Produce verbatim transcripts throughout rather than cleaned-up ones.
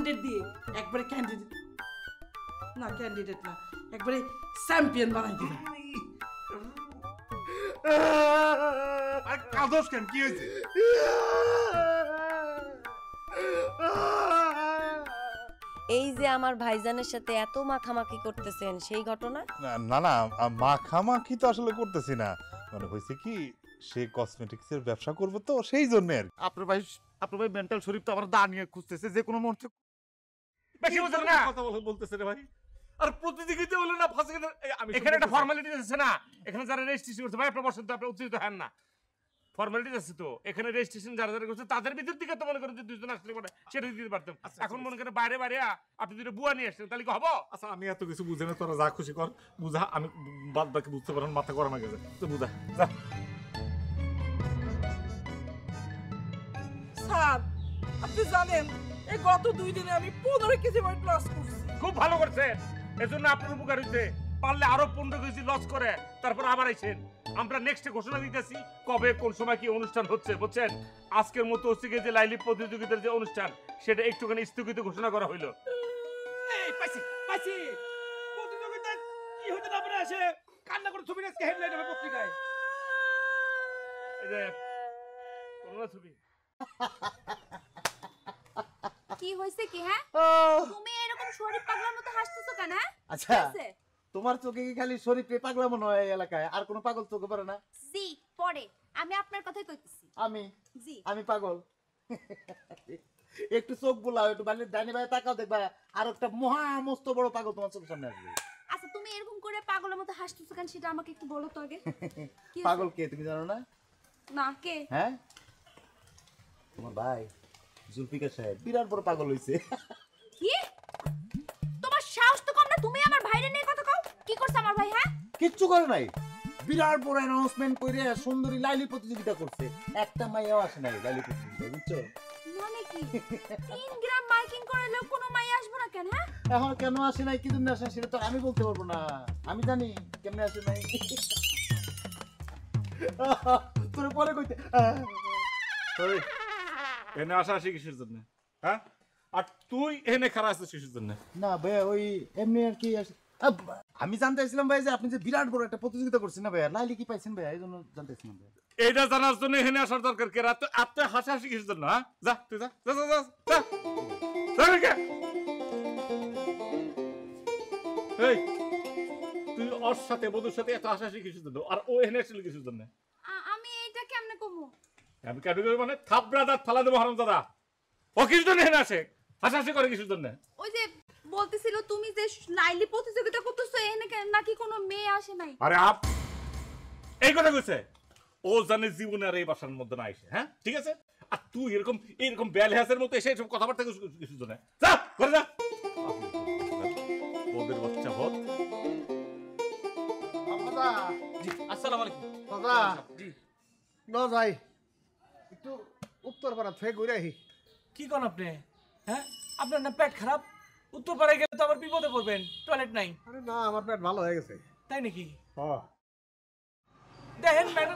Hundred দিয়ে একবারে candidate না ক্যান্ডিডেট না একবারে চ্যাম্পিয়ন বানাই দিলাম। আর কাদস কেন কি হয়েছে? এই যে আমার ভাইজানের সাথে এত মাখামাখি করতেছেন সেই ঘটনা? না না মাখামাখি তো আসলে করতেছি না, মানে হয়েছে কি সে কসমেটিক্স এর ব্যবসা করবে তো সেই জন্য আর আপনার ভাই আপনার ভাই মেন্টাল শরীফ তো আমার দা নিয়ে খুঁজতেছে যে কোনো মুহূর্তে বেশি বুঝেন না কথা বলতেছে রে ভাই। আর প্রতিযোগিতা হলো না ফাঁসে আমি এখানে একটা ফর্মালিটি আছে না, এখানে যারা রেজিস্ট্রেশন করছে ভাই আপনার বসেন তো আপনি উচিত হন না, ফর্মালিটি আছে তো এখানে রেজিস্ট্রেশন যারা যারা করছে তাদের ভিতর থেকে তো মনে করেন যে দুইজন আসলে মানে সেটা দিতে পারতাম। এখন মনে করেন বাইরে বাইরে আপনি দুটো বুয়া নিয়ে আসছেন তাহলে কি হবো? আচ্ছা আমি এত কিছু বুঝে না, তোরা যা খুশি কর বুঝা, আমি বাদ বাকি বুঝতে পারেন মাথা গরম হয়ে গেছে তো বুঝা যা। স্যার আপনি জানেন এই গত দুই দিনে আমি পনেরো কেজি ওয়েট লস করছি। খুব ভালো করছেন, এজন্য আপনার উপকার হইছে, পারলে আরো পনেরো কেজি লস করে তারপর আবার আইছেন। আমরা নেক্সট ঘোষণা দিতেছি কবে কোন সময় কি অনুষ্ঠান হচ্ছে বুঝছেন। আজকের মতো হচ্ছে যে লাইলি প্রতিযোগিতার যে অনুষ্ঠান সেটা একটুখানি স্থগিত ঘোষণা করা হইলো। এই পাইছি পাইছি প্রতিযোগিতা কি হতে না পারে আসে কান্না করে ছবি আজকে হেডলাইন হবে পত্রিকায়। এই যে করোনা ছবি কি হইছে কি? হ্যাঁ তুমি এরকম শরীফ পাগলার মতো হাসতেছো কেন? আচ্ছা তোমার চোখে কি খালি শরীফে পাগলা মনে হয় এলাকায়, আর কোনো পাগল চোখে পড়ে না? জি পড়ে, আমি আপনার কথাই কইতেছি। আমি জি আমি পাগল? একটু চোখ বুলাও, একটু বালির ডানি ভাই তাকাও, দেখবা আর একটা মহা মস্ত বড় পাগল তোমার চোখের সামনে আসবে। আচ্ছা তুমি এরকম করে পাগলের মতো হাসতেছো কেন সেটা আমাকে একটু বলো তো আগে। পাগল কে তুমি জানো না? না কে? হ্যাঁ তোমার ভাই জুলফিকার সাহেব বিরাট বড় পাগল হইছে। কি? তোমার সাহস তো কম না, তুমি আমার ভাইরে নিয়ে কথা কও? কি করছ আমার ভাই? হ্যাঁ কিচ্ছু করে নাই, বিরাট বড় অ্যানাউন্সমেন্ট করে সুন্দরী লাইলি প্রতিযোগিতা করছে, একটা মাইয়াও আসে নাই লাইলি প্রতিযোগিতা, বুঝছো? মানে কি তিন গ্রাম মাইকিং করলে কোনো মাইয়া আসবে না কেন? হ্যাঁ এখন কেন আসে নাই কি জন্য আসে সেটা তো আমি বলতে পারবো না, আমি জানি কেমনে আসে নাই। তোর পরে কইতে ওই এনে আসা আসি কিসের জন্য? হ্যাঁ আর তুই এনে খারাপ আছিস কিসের জন্য? না ভাই ওই এমনি আর কি আমি জানতে চাইছিলাম ভাই যে আপনি যে বিরাট বড় একটা প্রতিযোগিতা করছেন না ভাই, লাইলি কি পাইছেন ভাই, এই জন্য জানতে চাইছিলাম ভাই। এইটা জানার জন্য এখানে আসার দরকার কে? রাত আপনি হাসাহাসি কিসের জন্য? হ্যাঁ যা তুই যা যা যা যা এই তুই ওর সাথে বন্ধুর সাথে এত হাসাহাসি কিসের জন্য? আর ও এখানে আসছিল কিসের জন্য? আমি এইটা কেমনে কমু? আমি ক্যাটাগরি মানে থাপড়া দাঁত ফালা দেবো হারামজাদা। ও কিসের জন্য এখানে আসে? হাসাহাসি করে কিসের জন্য? ওই যে বলতেছিল তুমি যে লাইলি প্রতিযোগিতা করতেছো এখানে নাকি কোনো মেয়ে আসে নাই। আরে আপ এই কথা কইছে ও জানে জীবনে আর এই বাসার মধ্যে না আসে। হ্যাঁ ঠিক আছে, আর তুই এরকম এরকম বেলহাসের মতো এসে এসব কথাবার্তা কিসের জন্য? যা করে যা ওদের বাচ্চা হত। দাদা জি আসসালামু আলাইকুম। দাদা জি ন যাই একটু উত্তরপাড়া থেকে ঘুরে আহি। কি কোন আপনি? হ্যাঁ আপনার না পেট খারাপ? উত্তরপাড়ায় গেলে তো আবার বিপদে পড়বেন, টয়লেট নাই। আরে না আমার পেট ভালো হয়ে গেছে। তাই নাকি? হ্যাঁ দেখেন ম্যাডাম।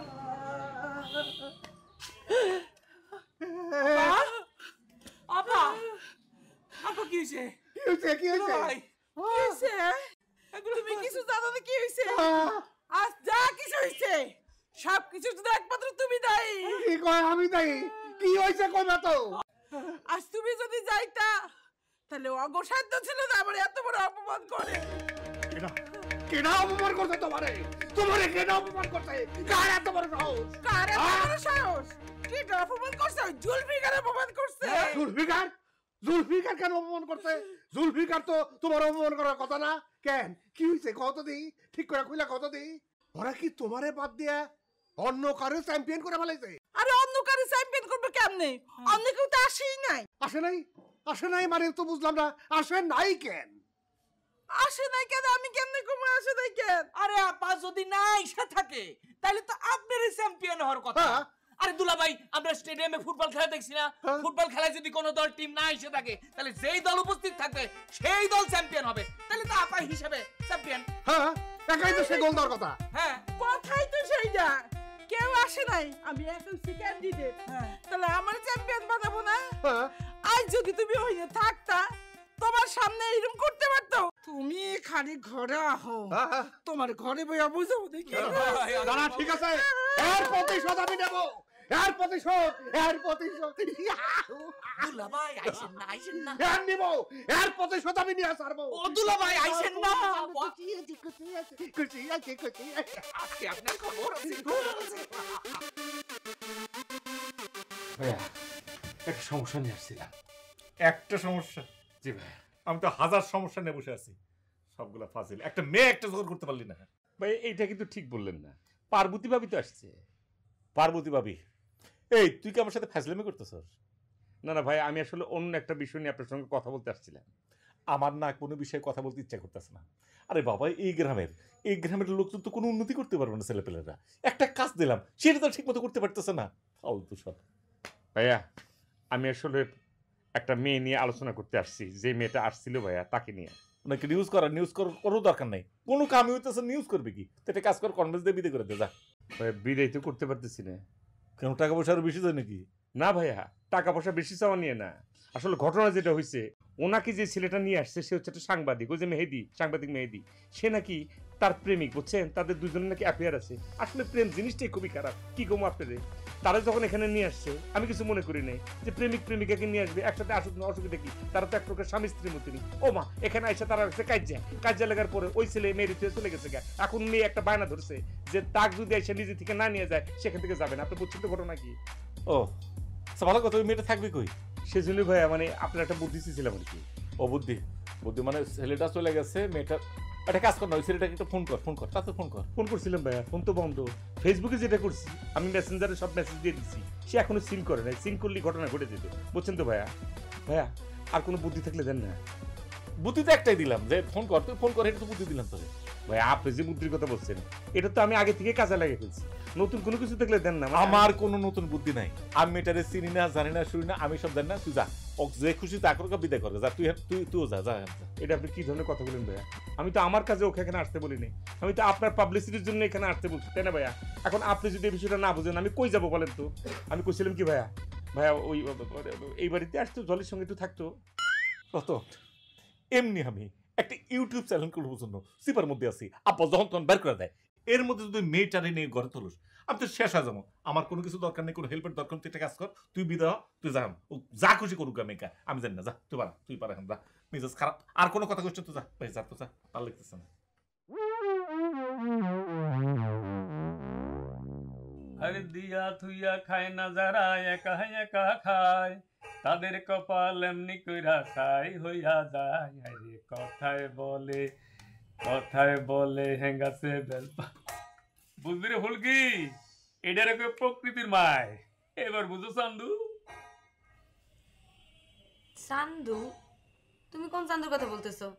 আপা আপা কি হইছে? কি হইছে কি হইছে ভাই কি হইছে? তুমি কিছু জানো না কি হইছে? আজ যা কিছু হইছে সব কিছু শুধু একমাত্র তুমি দায়ী। কি কয় আমি দায়ী? কি হইছে কইবা তো? আজ তুমি যদি যাইতা তাহলে অগসাধ্য ছিল না আমার এত বড় অপমান করে। কেডা কেডা অপমান করছে তোমারে? তোমারে কেডা অপমান করছে? কার এত বড় সাহস? কার এত বড় সাহস? কেডা অপমান করছে? জুলফিকার অপমান করছে। জুলফিকার? জুলফিকার কেন অপমান করছে? জুলফিকার তো তোমার অপমান করার কথা না। কেন কি হইছে কত দেই? ঠিক করে কইলা কত দেই? ওরা কি তোমারে বাদ দিয়া অন্য কারো চ্যাম্পিয়ন করে ফেলাইছে? আরে অন্য কারো চ্যাম্পিয়ন করবে কেমনে? অন্য কেউ তো আসেই নাই। আসে নাই? আসে নাই মানে তো বুঝলাম না, আসে নাই কেন? আসে নাই কেন? আমি কেমনে কমে আসে নাই কেন? আরে আপা যদি না এসে থাকে তাহলে তো আপনারই চ্যাম্পিয়ন হওয়ার কথা। আরে দুলা ভাই আমরা স্টেডিয়ামে ফুটবল খেলা দেখছি না, ফুটবল খেলায় যদি কোনো দল টিম না এসে থাকে তাহলে যেই দল উপস্থিত থাকবে সেই দল চ্যাম্পিয়ন হবে, তাহলে তো আপা হিসেবে চ্যাম্পিয়ন। হ্যাঁ একাই তো সে গোল দেওয়ার কথা। হ্যাঁ কথাই তো সেইটা, কেউ আসে নাই আমি এখন ক্যান্ডিডেট, তাহলে আমার চ্যাম্পিয়ন বানাবো না? আজ যদি তুমি ওইনে থাকতা তোমার সামনে এরকম করতে পারতো। তুমি খালি ঘরে আহো, তোমার ঘরে বইয়া বুঝাবো দেখি। দাঁড়া, ঠিক আছে, এর প্রতিশোধ আমি নেব, এর প্রতিশোধ, এর প্রতিশোধ। দুলাভাই আইছেন না, আইছেন না। এর নিব, এর প্রতিশোধ আমি নিয়ে ছাড়বো। ও দুলাভাই আইছেন না। খুশি আছে, খুশি আছে, খুশি আছে, খুশি আছে। আজকে আপনার খবর আছে, খবর আছে। ভাইয়া একটা সমস্যা নিয়ে আসছিলাম। একটা সমস্যা? জি ভাই, আমি তো হাজার সমস্যা নিয়ে বসে আছি, সবগুলা ফাজিল। একটা মেয়ে একটা জোগাড় করতে পারলি না। ভাই এইটা কিন্তু ঠিক বললেন না। পার্বতী ভাবি তো আসছে। পার্বতী ভাবি? এই তুই কি আমার সাথে ফাজলামি করতেছস? না না ভাই, আমি আসলে অন্য একটা বিষয় নিয়ে আপনার সঙ্গে কথা বলতে আসছিলাম। আমার না কোনো বিষয়ে কথা বলতে ইচ্ছা করতেছে না। আরে বাবা, এই গ্রামের এই গ্রামের লোকজন তো কোনো উন্নতি করতে পারবে না। ছেলেপেলেরা একটা কাজ দিলাম, সেটা তো ঠিক মতো করতে পারতেছে না। ফালতু সব। ভাইয়া আমি আসলে একটা মেয়ে নিয়ে আলোচনা করতে আসছি। যে মেয়েটা আসছিল ভাইয়া, তাকে নিয়ে। নাকি নিউজ করা? নিউজ করার দরকার নাই, কোনো কামই হইতেছে, নিউজ করবে কি? তো একটা কাজ কর, কনভেন্স দিয়ে বিদায় করে দে যা। ভাইয়া বিদায় তো করতে পারতেছি না। কেন, টাকা পয়সা আরো বেশি যায় নাকি? না ভাইয়া, টাকা পয়সা বেশি চাওয়া নিয়ে না। আসলে ঘটনা যেটা হয়েছে, ওনাকে যে ছেলেটা নিয়ে আসছে সে হচ্ছে একটা সাংবাদিক। ওই যে মেহেদি, সাংবাদিক মেহেদি, সে নাকি তার প্রেমিক, বুঝছেন? তাদের দুজনের নাকি অ্যাফেয়ার আছে। আসলে প্রেম জিনিসটাই খুবই খারাপ। কি কম আপনাদের, তারা যখন এখানে নিয়ে আসছে আমি কিছু মনে করি নাই যে প্রেমিক প্রেমিকাকে নিয়ে আসবে একসাথে আসুক না, অসুবিধা কি? তারা তো এক প্রকার স্বামী স্ত্রীর মতনই। ও মা, এখানে এসে তারা হচ্ছে কাজ্যা কাজ্যা লাগার পরে ওই ছেলে মেয়ের থেকে চলে গেছে গা। এখন মেয়ে একটা বায়না ধরছে যে তাক যদি এসে নিজে থেকে না নিয়ে যায় সেখান থেকে যাবে না। আপনি বুঝছেন তো ঘটনা কি? ও ভালো কথা, ওই মেয়েটা থাকবে কই? সেজন্য ভাইয়া মানে আপনার একটা বুদ্ধি ছিলাম আর কি। ও বুদ্ধি? বুদ্ধি মানে ছেলেটা চলে গেছে, মেয়েটা একটা কাজ কর না, ওই ছেলেটাকে একটু ফোন কর, ফোন কর, তাতে ফোন কর। ফোন করছিলাম ভাইয়া, ফোন তো বন্ধ। ফেসবুকে যেটা করছি আমি, মেসেঞ্জারে সব মেসেজ দিয়ে দিচ্ছি, সে এখনো সিন করে নাই। সিন করলেই ঘটনা ঘটে যেত, বুঝছেন তো ভাইয়া। ভাইয়া আর কোনো বুদ্ধি থাকলে দেন না। বুদ্ধি তো একটাই দিলাম, যে ফোন কর, তুই ফোন কর, এটা তো বুদ্ধি দিলাম তোকে। ভাই আপনি যে বুদ্ধির কথা বলছেন এটা তো আমি আগে থেকে কাজে লাগিয়ে ফেলছি। নতুন কোনো কিছু দেখলে দেন না। আমার কোনো নতুন বুদ্ধি নাই। আমি মেয়েটারে চিনি না, জানি না, শুনি না, আমি সব জানি না। তুই যা, যে খুশি তা করে বিদায় করে যা। তুই তুই তুইও যা যা। এটা আপনি কি ধরনের কথা বলেন ভাইয়া? আমি তো আমার কাজে ওকে এখানে আসতে বলিনি, আমি তো আপনার পাবলিসিটির জন্য এখানে আসতে বলছি, তাই না ভাইয়া? এখন আপনি যদি এই বিষয়টা না বুঝেন আমি কই যাবো বলেন তো? আমি কইছিলাম কি ভাইয়া, ভাইয়া ওই এই বাড়িতে আসতো, জলের সঙ্গে একটু থাকতো। কত এমনি আমি একটা ইউটিউব চ্যানেল করবো জন্য সিপার মধ্যে আছি, আপা যখন তখন বের করে দেয়। এর মধ্যে যদি মেয়েটারে নিয়ে ঘরে তোলস, আমি তো শেষ হয়ে যাবো। আমার কোনো কিছু দরকার নেই, কোনো হেল্পের দরকার। তুই একটা কাজ কর, তুই বিদা, তুই যা, ও যা খুশি করুক আমি একা, আমি জানি না। যা, তুই পারা, তুই পারা, এখন যা। মেজাজ খারাপ, আর কোনো কথা করছিস তো যা ভাই, যা তো যা, ভালো লাগতেছে না। আরে দিয়া থুইয়া খায় না যারা একা একা খায়, তাদের কপাল এমনি কইরা খাই হইয়া যায়। আরে কথায় বলে, কথায় বলে হেঙ্গাছে বেলপা। বুঝলি রে ফুলকি, এটারে কই প্রকৃতির মায়। এবার বুঝো চান্দু? চান্দু? তুমি কোন চান্দুর কথা বলতেছো?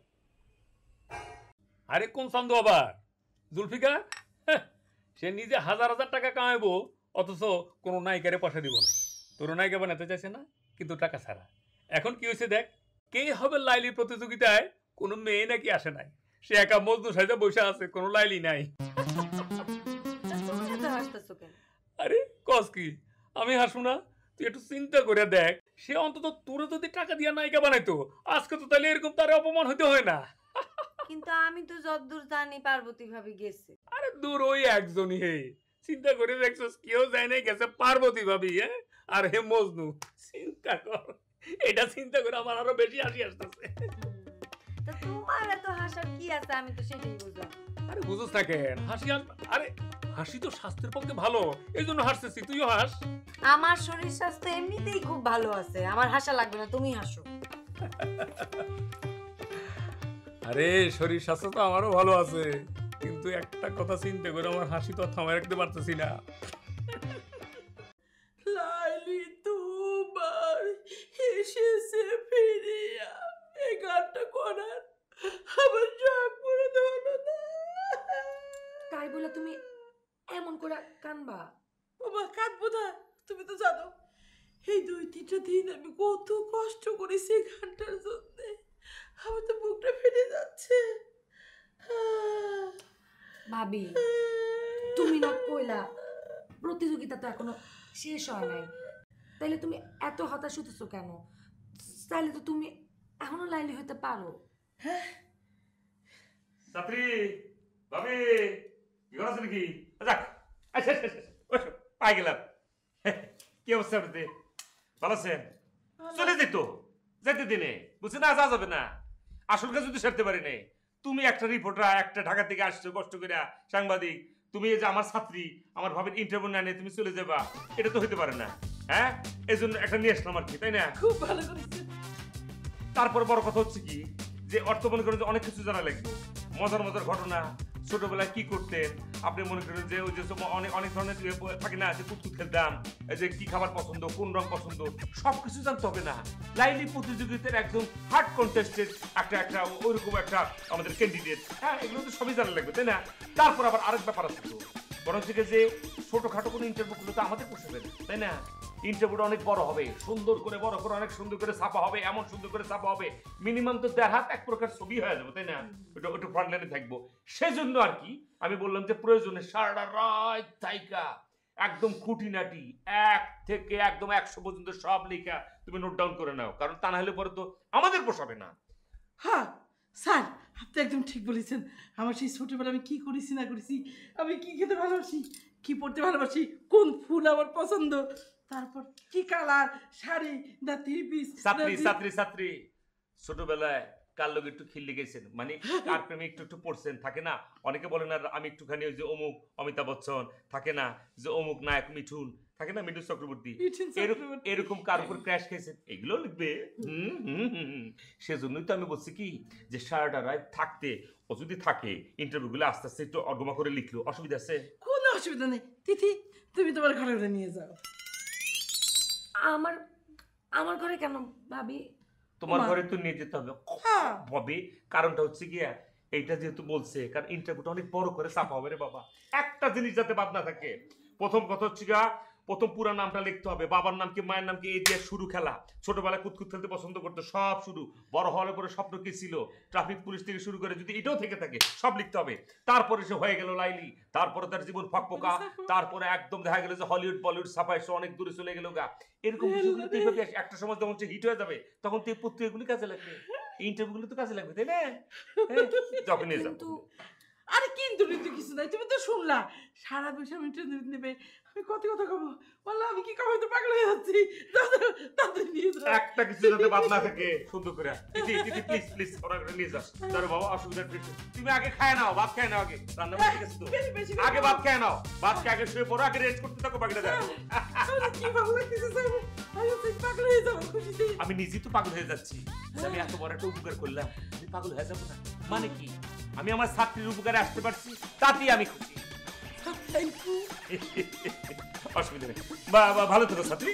আরে কোন চান্দু আবার? জুলফিকার? সে নিজে হাজার হাজার টাকা কামাইবো, অথচ কোনো নায়িকারে পয়সা দিব না। তোর নায়িকা বানাতে চাইছে না, কিন্তু টাকা ছাড়া। এখন কি হয়েছে দেখ, কে হবে লাইলি প্রতিযোগিতায় কোনো মেয়ে নাকি আসে নাই। সে একা মজদুর সাইজে বসে আছে, কোনো লাইলি নাই। আরে কস কি? আমি হাসু না? তুই একটু চিন্তা করে দেখ, সে অন্তত তোরে যদি টাকা দিয়া নায়িকা বানাইতো, আজকে তো তাহলে এরকম তার অপমান হইতে হয় না। কিন্তু আমি তো যতদূর জানি পার্বতী ভাবি গেছে। আরে দূর ওই একজনই। হে চিন্তা করে দেখছস, কেউ যায় নাই, গেছে পার্বতী ভাবি। হ্যাঁ, আর হে মজনু। চিন্তা কর, এটা চিন্তা করে আমার আরো বেশি হাসি আসতেছে। তো তোমার এত হাসার কি আছে? আমি তো সেটাই বুঝলাম। আরে বুঝছ না কেন হাসি? আরে হাসি তো স্বাস্থ্যের পক্ষে ভালো, এই জন্য হাসতেছি। তুইও হাস। আমার শরীর স্বাস্থ্য এমনিতেই খুব ভালো আছে, আমার হাসা লাগবে না, তুমি হাসো। আরে শরীর স্বাস্থ্য তো আমারও ভালো আছে, কিন্তু একটা কথা চিন্তা করে আমার হাসি তো থামায় রাখতে পারতেছি না। লাইলি তোমার এসেছে ফিরিয়া, এই গানটা করার আমার শখ পুরো হলো না। তাই বলে তুমি এমন করে কানবা? বাবা কাঁদবো না, তুমি তো জানো এই দুই তিনটা দিন আমি কত কষ্ট করেছি গানটার জন্য। আমার তো বুকটা ফেটে যাচ্ছে। ভাবি তুমি না কইলা প্রতিযোগিতা তো এখনো শেষ হয় নাই, তাইলে তুমি এত হতাশ হতেছো কেন? তাহলে তো তুমি এখনো লাইলি হতে পারো। হ্যাঁ ছাত্রী ভাবি কি করছেন কি? যাক আচ্ছা আচ্ছা পাই গেলাম। কি অবস্থা আপনাদের? ভালো আছেন? চলে যেত যেতে দিনে বুঝছি না, যা যাবে না। আসল কাজ যদি সারতে পারি নাই। তুমি একটা রিপোর্টার, একটা ঢাকা থেকে আসছো কষ্ট করে, সাংবাদিক, তুমি এই যে আমার ছাত্রী, আমার ভাবের ইন্টারভিউ না নিয়ে তুমি চলে যাবা, এটা তো হইতে পারে না। হ্যাঁ এই জন্য একটা নিয়ে আসলাম আর কি, তাই না? খুব ভালো করেছেন। তারপর বড় কথা হচ্ছে কি যে অর্থ মনে করেন যে অনেক কিছু জানা লাগবে, মজার মজার ঘটনা, ছোটবেলায় কি করতেন আপনি মনে করেন যে ওই যে অনেক অনেক ধরনের থাকে না যে কুতকুত খেলতাম, যে কি খাবার পছন্দ, কোন রং পছন্দ, সবকিছু জানতে হবে না। লাইলি প্রতিযোগিতার একদম হার্ড কন্টেস্টেড একটা একটা ওইরকম একটা আমাদের ক্যান্ডিডেট, হ্যাঁ এগুলো তো সবই জানা লাগবে, তাই না? তারপর আবার আরেক ব্যাপার আছে তো, বরং থেকে যে ছোটখাটো কোনো ইন্টারভিউ গুলো তো আমাদের পোষাবে না, তাই না? ইন্টারভিউটা অনেক বড় হবে, সুন্দর করে বড় করে অনেক সুন্দর করে ছাপা হবে, এমন সুন্দর করে ছাপা হবে মিনিমাম তো দেড় হাত এক প্রকার ছবি হয়ে যাবে, তাই না? ওটা ওটা ফ্রন্ট লাইনে থাকবো। সেজন্য আর কি আমি বললাম যে প্রয়োজনে সারাটা রাত থাইকা একদম খুঁটিনাটি এক থেকে একদম একশো পর্যন্ত সব লেখা তুমি নোট ডাউন করে নাও, কারণ তা না হলে পরে তো আমাদের পোষাবে না। হ্যাঁ স্যার আপনি একদম ঠিক বলেছেন। আমার সেই ছোটবেলা আমি কি করেছি না করেছি, আমি কি খেতে ভালোবাসি, কি পড়তে ভালোবাসি, কোন ফুল আমার পছন্দ, তারপর কি colour sari, the three piece. ছাত্রী ছাত্রী ছাত্রী ছোটবেলায় কার লোক একটু খিল্লি গেছেন, মানে কার প্রেমে একটু একটু পড়ছেন, থাকে না? অনেকে বলে না আমি একটুখানি ওই যে অমুক অমিতাভ বচ্চন, থাকে না যে অমুক নায়ক মিঠুন, থাকে না মিঠুন চক্রবর্তী, এরকম কার উপর ক্র্যাশ খেয়েছেন, এগুলো লিখবে। হুম হুম হুম সেজন্যই তো আমি বলছি কি যে সারাটা রাত থাকতে ও যদি থাকে ইন্টারভিউ গুলো আস্তে আস্তে একটু অর্গমা করে লিখলো, অসুবিধা আছে? কোনো অসুবিধা নেই। তিথি তুমি তোমার ঘরে ঘরে নিয়ে যাও। আমার আমার ঘরে কেন ভাবি? তোমার ঘরে তো নিয়ে যেতে হবে হবে, কারণটা হচ্ছে গিয়া এইটা যেহেতু বলছে, কারণ ইন্টারভিউটা অনেক বড় করে চাপা হবে রে বাবা, একটা জিনিস যাতে বাদ না থাকে। প্রথম কথা হচ্ছে গিয়া প্রথম পুরা নামটা লিখতে হবে, বাবার নাম কি মায়ের নাম কি, এই যে শুরু খেলা, ছোটবেলায় কুতকুত খেলতে পছন্দ করতো সব শুরু, বড় হওয়ার পরে স্বপ্ন কি ছিল, ট্রাফিক পুলিশ থেকে শুরু করে যদি এটাও থেকে থাকে সব লিখতে হবে। তারপরে সে হয়ে গেল লাইলি, তারপরে তার জীবন ফকফকা, তারপরে একদম দেখা গেল যে হলিউড বলিউড ছাপায় সে অনেক দূরে চলে গেল গা। এরকম বিষয়গুলো তো এইভাবে একটা সময় যখন সে হিট হয়ে যাবে তখন তো এই পত্রিকাগুলি কাজে লাগবে, ইন্টারভিউগুলো তো কাজে লাগবে, তাই না? যখন নিয়ে যাবো। আরে কিন্তু কিন্তু কিছু নাই, তুমি তো শুনলা সারা দুই মিনিট নেবে, আমি কত কথা কব বললাম, আমি কি কবে তো পাগল হয়ে যাচ্ছি। তাদের নিয়ে যাও, একটা কিছু যাতে বাদ না থাকে সুন্দর করে। দিদি দিদি প্লিজ প্লিজ ওরা নিয়ে যাস, তার বাবা অসুবিধা কিছু, তুমি আগে খায় নাও, ভাত খায় নাও, আগে রান্না করে ঠিক আছে তো, আগে ভাত খায় নাও, ভাত খেয়ে আগে শুয়ে পড়ো, আগে রেস্ট করতে থাকো, বাকিটা দেখো। কি ভালো লাগতেছে স্যার, আমি তো পাগল হয়ে যাব খুশিতে। আমি নিজেই তো পাগল হয়ে যাচ্ছি, আমি এত বড় একটা উপকার করলাম, আমি পাগল হয়ে যাবো না মানে কি? আমি আমার ছাত্রীর উপকারে আসতে পারছি, তাতেই আমি খুশি। অসুবিধা নেই, ভালো থেকো ছাত্রী।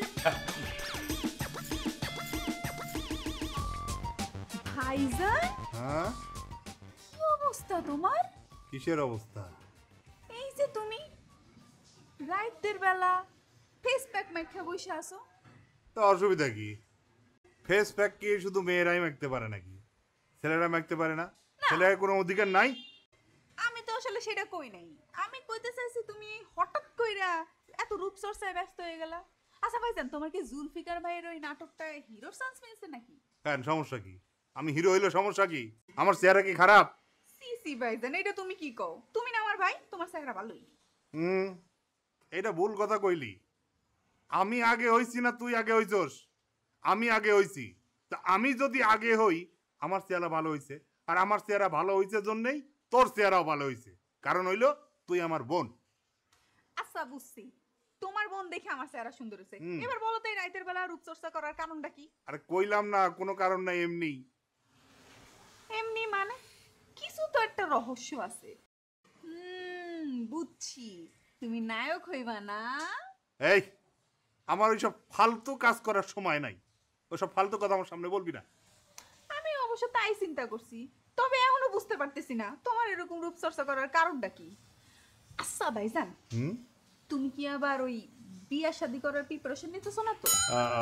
ভাইজান হ্যাঁ কি অবস্থা তোমার? কিসের অবস্থা? এই যে তুমি রাইতের বেলা ফেস প্যাক মেখে বসে আছো। তো অসুবিধা কি? ফেস প্যাক কি শুধু মেয়েরাই মাখতে পারে নাকি? ছেলেরা মাখতে পারে না? ছেলের কোনো অধিকার নাই? আমি তো আসলে সেটা কই নাই, আমি কইতে চাইছি তুমি হঠাৎ কইরা এত রূপচর্চায় ব্যস্ত হয়ে গেলা। আচ্ছা ভাইজান তোমার কি জুলফিকার ভাইয়ের ওই নাটকটা হিরোর চান্স পেয়েছে নাকি? কেন সমস্যা কি? আমি হিরো হইলে সমস্যা কি? আমার চেহারা কি খারাপ? সি সি ভাইজান এটা তুমি কি কও? তুমি না আমার ভাই, তোমার চেহারা ভালোই। হুম এটা ভুল কথা কইলি। আমি আগে হইছি না তুই আগে হইছস? আমি আগে হইছি, তা আমি যদি আগে হই আমার চেহারা ভালো হইছে, আর আমার চেহারা ভালো হইছে জন্যই তোর চেহারাও ভালো হইছে, কারণ হইলো তুই আমার বোন। আচ্ছা বুঝছি, তোমার বোন দেখে আমার চেহারা সুন্দর হইছে। এবার বলো তো এই রাতের বেলা রূপচর্চা করার কারণটা কি? আরে কইলাম না কোনো কারণ নাই, এমনি এমনি মানে কিছু তো একটা রহস্য আছে। হুম বুঝছি, তুমি নায়ক হইবা না? এই আমার ওইসব ফালতু কাজ করার সময় নাই, ওইসব ফালতু কথা আমার সামনে বলবি না। আমি অবশ্য তাই চিন্তা করছি, তবে এখনো বুঝতে পারতেছি না তোমার এরকম রূপচর্চা করার কারণটা কি। আচ্ছা ভাইজান তুমি কি আবার ওই বিয়া শাদী করার প্রিপারেশন নিতেছো না তো?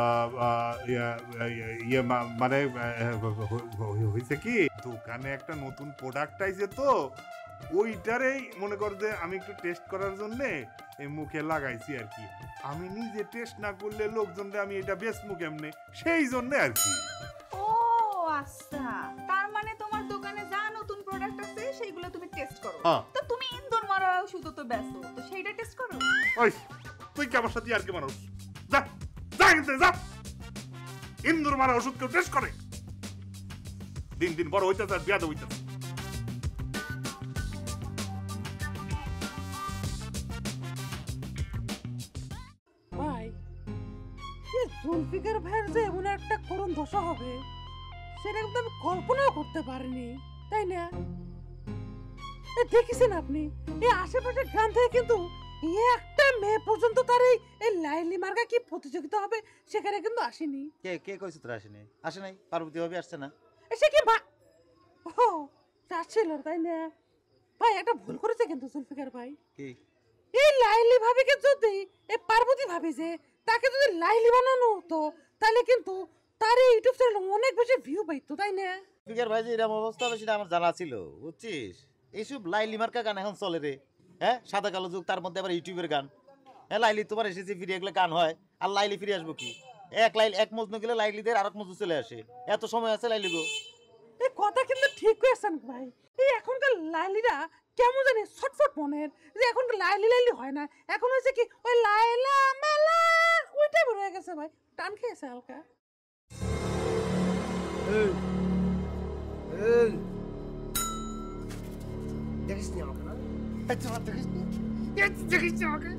ইয়ে মানে হইছে কি, দোকানে একটা নতুন প্রোডাক্ট আইছে তো ওইটারেই মনে কর যে আমি একটু টেস্ট করার জন্য এই মুখে লাগাইছি আর কি। আমি নিজে টেস্ট না করলে লোকজনরে আমি এটা বেশ মুখ এমনি, সেই জন্য আর কি। আচ্ছা, তার মানে তোমার দোকানে যা নতুন প্রোডাক্ট আছে সেইগুলো তুমি টেস্ট করো। হ্যাঁ। তো তুমি ইন্দোর মারা ওষুধ তো বেচো, তো সেইটা টেস্ট করো। ওই তুই কি আমার সাথে আর কি মানুষ? যা যা কিন্তু যা, ইন্দুর মারা ওষুধ কেউ টেস্ট করে? দিন দিন বড় হইতেছে আর বিয়াদ হইতেছে। ভাই এই জুলফিকার ভাইয়ের যে এমন একটা করুণ দশা হবে সেটা কিন্তু আমি কল্পনাও করতে পারিনি, তাই না? এই দেখেছেন আপনি এই আশেপাশের গ্রাম থেকে কিন্তু একটা মেয়ে পর্যন্ত তার এই এই লাইলি মার্কা কি প্রতিযোগিতা হবে সেখানে কিন্তু আসেনি। কে কে কইছে তোরা আসেনি? আসে নাই, পার্বতী ভাবি আসছে না? সে কি মা ও যাচ্ছিল, তাই না? ভাই একটা ভুল করেছে কিন্তু জুলফিকার ভাই। কি? এই লাইলি ভাবিকে যদি এই পার্বতী ভাবি যে তাকে যদি লাইলি বানানো হতো তাহলে কিন্তু তার এই ইউটিউব চ্যানেলে অনেক বেশি ভিউ পাইতো, তাই না? জুলফিকার ভাই যে এরকম অবস্থা হবে সেটা আমার জানা ছিল, বুঝছিস? এইসব লাইলি মার্কা গান এখন চলে রে। হ্যাঁ, সাদা কালো যুগ, তার মধ্যে আবার ইউটিউবের গান। হ্যাঁ, লাইলি তোমার এসেছে ফিরে এগুলো গান হয়, আর লাইলি ফিরে আসবো কি? এক লাইল এক মজনু গেলে লাইলিদের আর এক মজনু চলে আসে, এত সময় আছে লাইলি গো। এই কথা কিন্তু ঠিক করেছেন ভাই। এই এখনকার লাইলিরা কেমন জানি ছটফট মনের, যে এখনকার লাইলি লাইলি হয় না, এখন হয়েছে কি ওই লাইলা মেলা ওইটাই বড় হয়ে গেছে ভাই, টান খেয়েছে হালকা। দেখিস নি আমাকে না? দেখিস নি দেখিস নি আমাকে?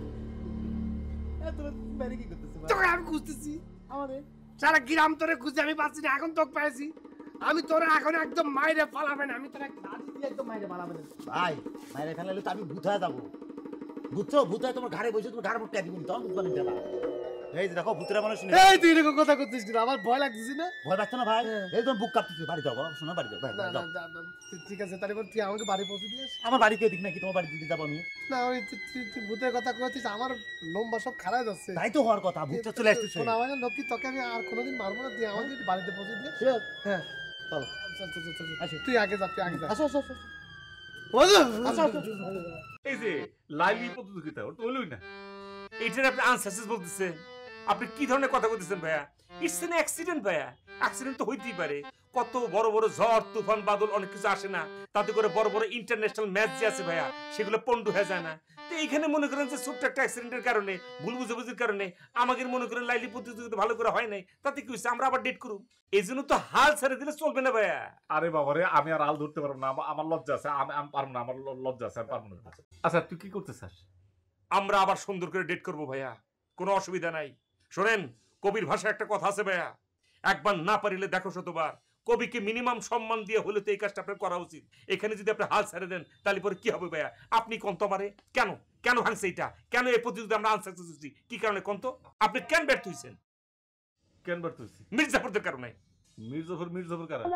তোকে আমি খুঁজতেছি, আমাদের সারা গ্রাম তোরে খুঁজে আমি পাচ্ছি না, এখন তোকে পেয়েছি। আমি তোরা এখন একদম মাইরে পালাবেন, আমি তোরা গাড়ি দিয়ে একদম মাইরে পালাবেন। ভাই মাইরে ফেলালে তো আমি ভূতায় যাবো, বুঝছো? ভূতায় তোমার ঘাড়ে বসে তোমার ঘাড়ে মুটকে দিব, তখন বুঝবা না। এই যে দেখো ভূতেরা মানুষ শুনে। এই তুই এরকম কথা করছিস কিনা? আমার ভয় লাগতেছে না? ভয় লাগছে না ভাই? এই তো বুক কাঁপতেছে, বাড়ি যাবো, শোনো বাড়ি যাও। না না না, ঠিক আছে, তাহলে তুই আমাকে বাড়ি পৌঁছে দিস। আমার বাড়ি কে দিক নাকি তোমার বাড়ি দিতে যাবো আমি? না ওই তুই ভূতের কথা কইছিস, আমার লম্বা সব খারাপ যাচ্ছে। তাই তো হওয়ার কথা, ভূতটা চলে আসতেছে। শোন আমাকে লক্ষ্মী, তোকে আমি আর কোনোদিন মারবো না, তুই আমাকে একটু বাড়িতে পৌঁছে দিস। হ্যাঁ চলো চল চল চল চল, তুই আগে যা, তুই আগে যা। আসো আসো আসো। এই যে লাইলি প্রতিযোগিতা ওটা হলোই না, এইটার আপনি আনসাকসেস বলতেছেন। আপনি কি ধরনের কথা বলতেছেন ভাইয়া? ইটস এন অ্যাক্সিডেন্ট ভাইয়া, অ্যাক্সিডেন্ট তো হইতেই পারে। কত বড় বড় ঝড় তুফান বাদল অনেক কিছু আসে না, তাতে করে বড় বড় ইন্টারন্যাশনাল ম্যাচ যে আছে ভাইয়া সেগুলো পন্ডু হয়ে যায় না। তো এইখানে মনে করেন যে ছোট্ট একটা অ্যাক্সিডেন্টের কারণে, ভুল বুঝাবুঝির কারণে আমাদের মনে করেন লাইলি প্রতিযোগিতা ভালো করে হয় নাই, তাতে কি হয়েছে? আমরা আবার ডেট করুম। এই জন্য তো হাল ছেড়ে দিলে চলবে না ভাইয়া। আরে বাবারে, আমি আর হাল ধরতে পারবো না, আমার লজ্জা আছে, আমি আমি পারবো না, আমার লজ্জা আছে, আমি পারবো না। আচ্ছা তুই কি করতে চাস? আমরা আবার সুন্দর করে ডেট করবো ভাইয়া, কোনো অসুবিধা নাই। শোনেন, কবির ভাষায় একটা কথা আছে ভাইয়া, একবার না পারিলে দেখো শতবার। কবিকে মিনিমাম সম্মান দিয়ে হলে তো এই কাজটা আপনার করা উচিত। এখানে যদি আপনি হাল ছেড়ে দেন তাহলে পরে কি হবে ভাইয়া? আপনি কোন তো আমারে কেন কেন ভাঙছে এটা? কেন এই প্রতিযোগিতা আমরা আনসাকসেস হচ্ছি? কি কারণে কোন তো? আপনি কেন ব্যর্থ হয়েছেন? কেন ব্যর্থ হয়েছি? মির্জাফরদের কারণে। মির্জাফর? মির্জাফর কারা?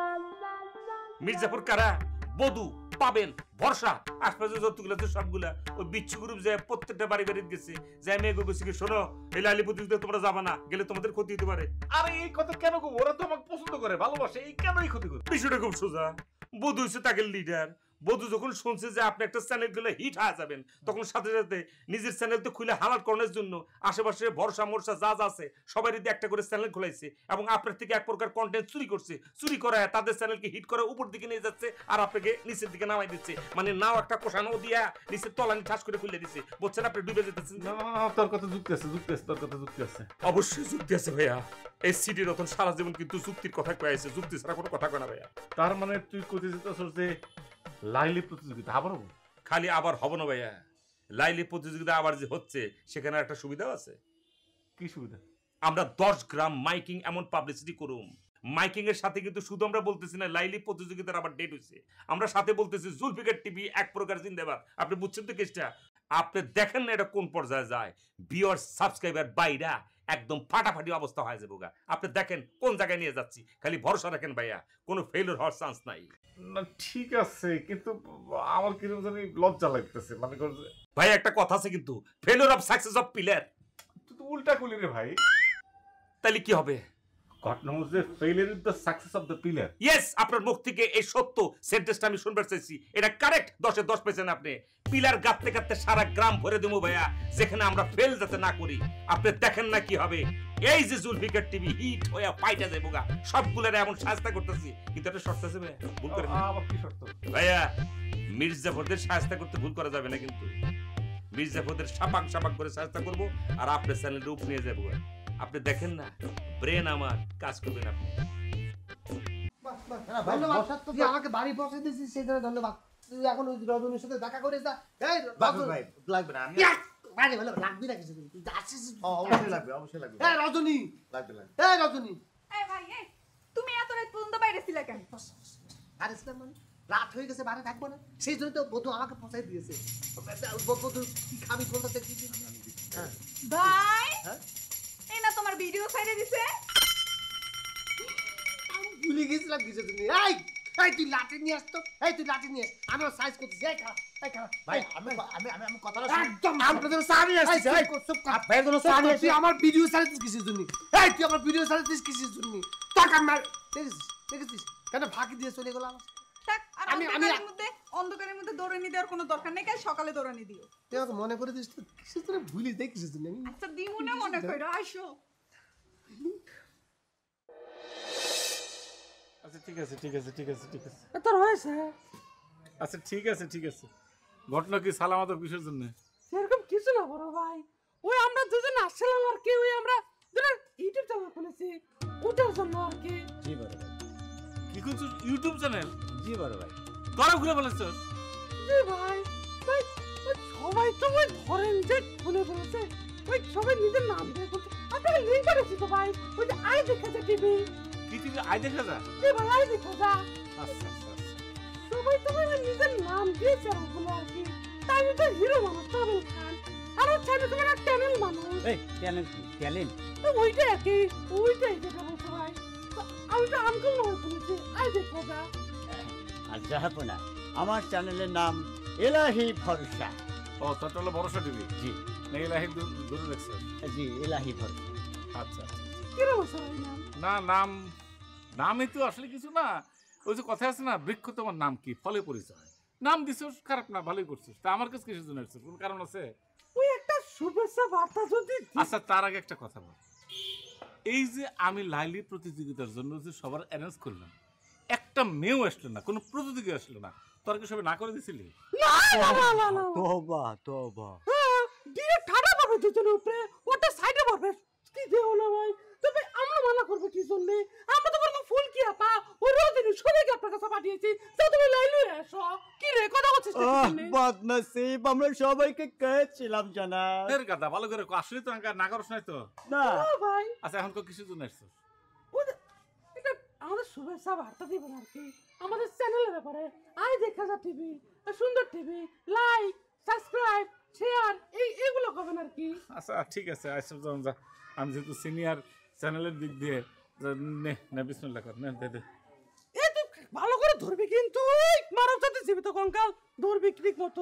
মির্জাফর কারা? বধু পাবেন ভরসা, আশপাশে যতগুলো আছে সবগুলা ওই বিচ্ছু গ্রুপ যায়, প্রত্যেকটা বাড়ি বাড়ি গেছে, যাই মেয়ে গেছে কি, শোনো এই লাইলি প্রতিযোগিতা তোমরা যাবা না, গেলে তোমাদের ক্ষতি হতে পারে। আরে এই কথা কেন গো? ওরা তো আমাকে পছন্দ করে, ভালোবাসে, এই কেনই ক্ষতি করে? বিষয়টা খুব সোজা। বধু হচ্ছে তাকে লিডার। বধু যখন শুনছে যে আপনি একটা চ্যানেল গুলো হিট হয়ে যাবেন, তখন সাথে সাথে নিজের চ্যানেল তো খুলে হালাল করার জন্য আশেপাশে ভরসা মরসা যা যা আছে সবাই যদি একটা করে চ্যানেল খোলাইছে এবং আপনার থেকে এক প্রকার কন্টেন্ট চুরি করছে, চুরি করায় তাদের চ্যানেলকে হিট করে উপর দিকে নিয়ে যাচ্ছে আর আপনাকে নিচের দিকে নামাই দিচ্ছে। মানে নাও একটা কোষানো দিয়া নিচের তলানি ঠাস করে খুলে দিচ্ছে, বুঝছেন? আপনি ডুবে যেতেছেন। না তোর কথা যুক্তি আছে, যুক্তি আছে, তোর কথা যুক্তি আছে। অবশ্যই যুক্তি আছে ভাইয়া। এই সিটি রতন সারা জীবন কিন্তু যুক্তির কথা কয়ে আছে, যুক্তি ছাড়া কোনো কথা কয় না ভাইয়া। তার মানে তুই কইতে যেতেছস যে লাইলি প্রতিযোগিতা আবার হবো? খালি আবার হবো না ভাইয়া, লাইলি প্রতিযোগিতা আবার যে হচ্ছে সেখানে একটা সুবিধাও আছে। কি সুবিধা? আমরা দশ গ্রাম মাইকিং এমন পাবলিসিটি করুম। মাইকিং এর সাথে কিন্তু শুধু আমরা বলতেছি না লাইলি প্রতিযোগিতার আবার ডেট হইছে, আমরা সাথে বলতেছি জুলফিকার টিভি এক প্রকার জিন্দাবাদ। আপনি বুঝছেন তো কেসটা? আপনি দেখেন না এটা কোন পর্যায়ে যায়, ভিউয়ার সাবস্ক্রাইবার বাইরা একদম ফাটাফাটি অবস্থা হয়ে যাবে। আপনি দেখেন কোন জায়গায় নিয়ে যাচ্ছি, খালি ভরসা রাখেন ভাইয়া, কোনো ফেলিওর হওয়ার চান্স নাই। না ঠিক আছে, কিন্তু আমার কিরকম জানি লজ্জা লাগতেছে। মানে ভাই একটা কথা আছে কিন্তু, failure of success of pillar. তুই তো উল্টা কলি রে ভাই। তাহলে কি হবে? ঘটনা হচ্ছে failure is the success of the pillar. Yes, আপনার মুখ থেকে এই সত্য সেন্টেন্সটা আমি শুনবার চাইছি। এটা কারেক্ট, দশে দশ পেয়েছেন আপনি। পিলার গাঁথতে গাঁথতে সারা গ্রাম ভরে দেবো ভাইয়া, যেখানে আমরা ফেল যাতে না করি। আপনি দেখেন না কি হবে। এই যে জুলফিকার টিভি হিট হয়ে পাইটা যাবো গা, সবগুলোর এমন সাহায্য করতেছি, কিন্তু একটা শর্ত আছে ভাইয়া, ভুল করে না। আবার কি শর্ত? ভাইয়া মির্জাফরদের সাহায্য করতে ভুল করা যাবে না, কিন্তু মির্জাফরদের সাপাক সাপাক করে সাহায্য করবো, আর আপনার চ্যানেলের উপর নিয়ে যাবো। আপনি দেখেন না ব্রেন আমার কাজ করবে না। ধন্যবাদ, তুই আমাকে বাড়ি পৌঁছে দিয়েছিস সেই জন্য ধন্যবাদ। তুই এখন ওই রজনীর সাথে দেখা করে যা। এই ভাই লাগবে না, আমি ভাই ভালো লাগবে না কিছু, তুই আসিস। অবশ্যই লাগবে, অবশ্যই লাগবে। এই রজনী লাগবে লাগবে। এই রজনী, এই ভাই এই তুমি এত রাত পর্যন্ত বাইরে ছিলা কেন? আরে ইসলাম মানে রাত হয়ে গেছে, বাড়ি থাকবো না, সেই জন্য তো বধূ আমাকে পৌঁছাই দিয়েছে। বধূ কি খাবি বলতে কি ভাই, এই না তোমার ভিডিও ছাইড়ে দিছে। আমি ভুলে গেছিলাম কিছু তুমি। এই এই তুই লাঠি নিয়ে আসতো, এই তুই লাঠি নিয়ে আমি সাইজ করতেছি। এই খা, এই খা ভাই আমি আমি আমি আমি কথাটা একদম আপনাদের সামনে আসছে। এই চুপ কর, আপনাদের জন্য সামনে আসছে। আমার ভিডিও ছাড়িস কিসের জন্য? এই তুই আমার ভিডিও ছাড়িস কিসের জন্য? টাকা মার দেখেছিস, দেখেছিস কেন ফাঁকি দিয়ে চলে গেল আমার? থাক, আর আমি অন্ধকারের মধ্যে অন্ধকারের মধ্যে দৌড়ানি দেওয়ার কোনো দরকার নেই, কাল সকালে দৌড়ানি দিও। তুই আমাকে মনে করে দিস তো কিসের জন্য ভুলিস দেখ কিসের জন্য? আচ্ছা দিমু না মনে কইরো, আসো। আচ্ছা ঠিক আছে ঠিক আছে ঠিক আছে ঠিক আছে তোর হয়েছে? আচ্ছা ঠিক আছে ঠিক আছে। ঘটনা কি সালামত কিসের জন্য? সেরকম কিছু না বড় ভাই, ওই আমরা দুজন আসছিলাম আর কি, ওই আমরা দুজন ইউটিউব চ্যানেল খুলেছি, ওটার জন্য আর কি। জি বড় ভাই। কি করছো ইউটিউব চ্যানেল? জি বড় ভাই। তোরা ঘুরে বলেছ? জি ভাই, ভাই ওই সবাই তো ওই ধরেন যে খুলে বলেছে, ওই সবাই নিজের নাম দিয়ে বলছে। আপনাকে লিঙ্ক করেছি তো ভাই, ওই যে আই দেখা যায় টিভি। কি টিভি আই দেখা যা? জি ভাই, আই দেখা যা। আচ্ছা আচ্ছা আচ্ছা। সবাই তো ওই নিজের নাম দিয়েছে ওগুলো আর কি। তাই আমি তো হিরো মানুষ তামিল খান, আর হচ্ছে আমি তোমার চ্যানেল মানুষ। এই চ্যানেল কি চ্যানেল? তো ওইটা কি ওইটাই যেটা বলছে ভাই। তো আমি তো আঙ্কেল নয় বলেছি, আই দেখা যা। আর যাহাবো না, আমার চ্যানেলের নাম এলাহি ভরসা। ও তোর হলো ভরসা টিভি? জি। না এলাহি দূরে দেখছো? জি এলাহি ভরসা। আচ্ছা আচ্ছা। কিরকম সবাই নাম? না নাম নামই তো আসলে কিছু না, ওই যে কথা আছে না, বৃক্ষ তোমার নাম কি ফলে পরিচয়। নাম দিছিস, খারাপ না, ভালোই করছিস। তা আমার কাছে কিসের জন্য আসছিস, কোন কারণ আছে? ওই একটা শুভেচ্ছা বার্তা যদি। আচ্ছা তার আগে একটা কথা বল, এই যে আমি লাইলি প্রতিযোগিতার জন্য যে সবার অ্যারেঞ্জ করলাম, একটা মেয়েও আসলো না, কোনো প্রতিযোগী আসলো না, তোর কি সবাই না করে দিছিলি? না না না না না, তোবা তোবা। হ্যাঁ দিয়ে ঠাড়া পাবে দুজনের উপরে, ওটা সাইডে পাবে কি দেও না ভাই। তবে আমরা মানা করবো কি জন্য? আমরা তো বলবো ফুল কি আপা ওই রোজিনী সবাইকে আপনার কাছে পাঠিয়েছি, তো তুমি লাইলু এসো। কি রে কথা বলছিস না কি জন্য? বদনসিব, আমরা সবাইকে কয়েছিলাম জানা। এর গাদা ভালো করে আসলে তো না করছ নাই তো? না ভাই। আচ্ছা এখন তো কিসের জন্য আসছিস? এটা আমাদের শুভেচ্ছা বার্তা দিবেন আর কি, আমাদের চ্যানেলের ব্যাপারে। আই দেখা যা টিভি, সুন্দর টিভি, লাইক সাবস্ক্রাইব শেয়ার এই এগুলো করবেন আর কি। আচ্ছা ঠিক আছে, আচ্ছা যখন যা, আমি যেহেতু সিনিয়র চ্যানেলের দিক দিয়ে নে নে বিসমিল্লাহ কর, নে দে দে। এই তুই ভালো করে ধরবি কিন্তু, এই মানব জাতি জীবিত কঙ্কাল ধরবি ঠিক মতো।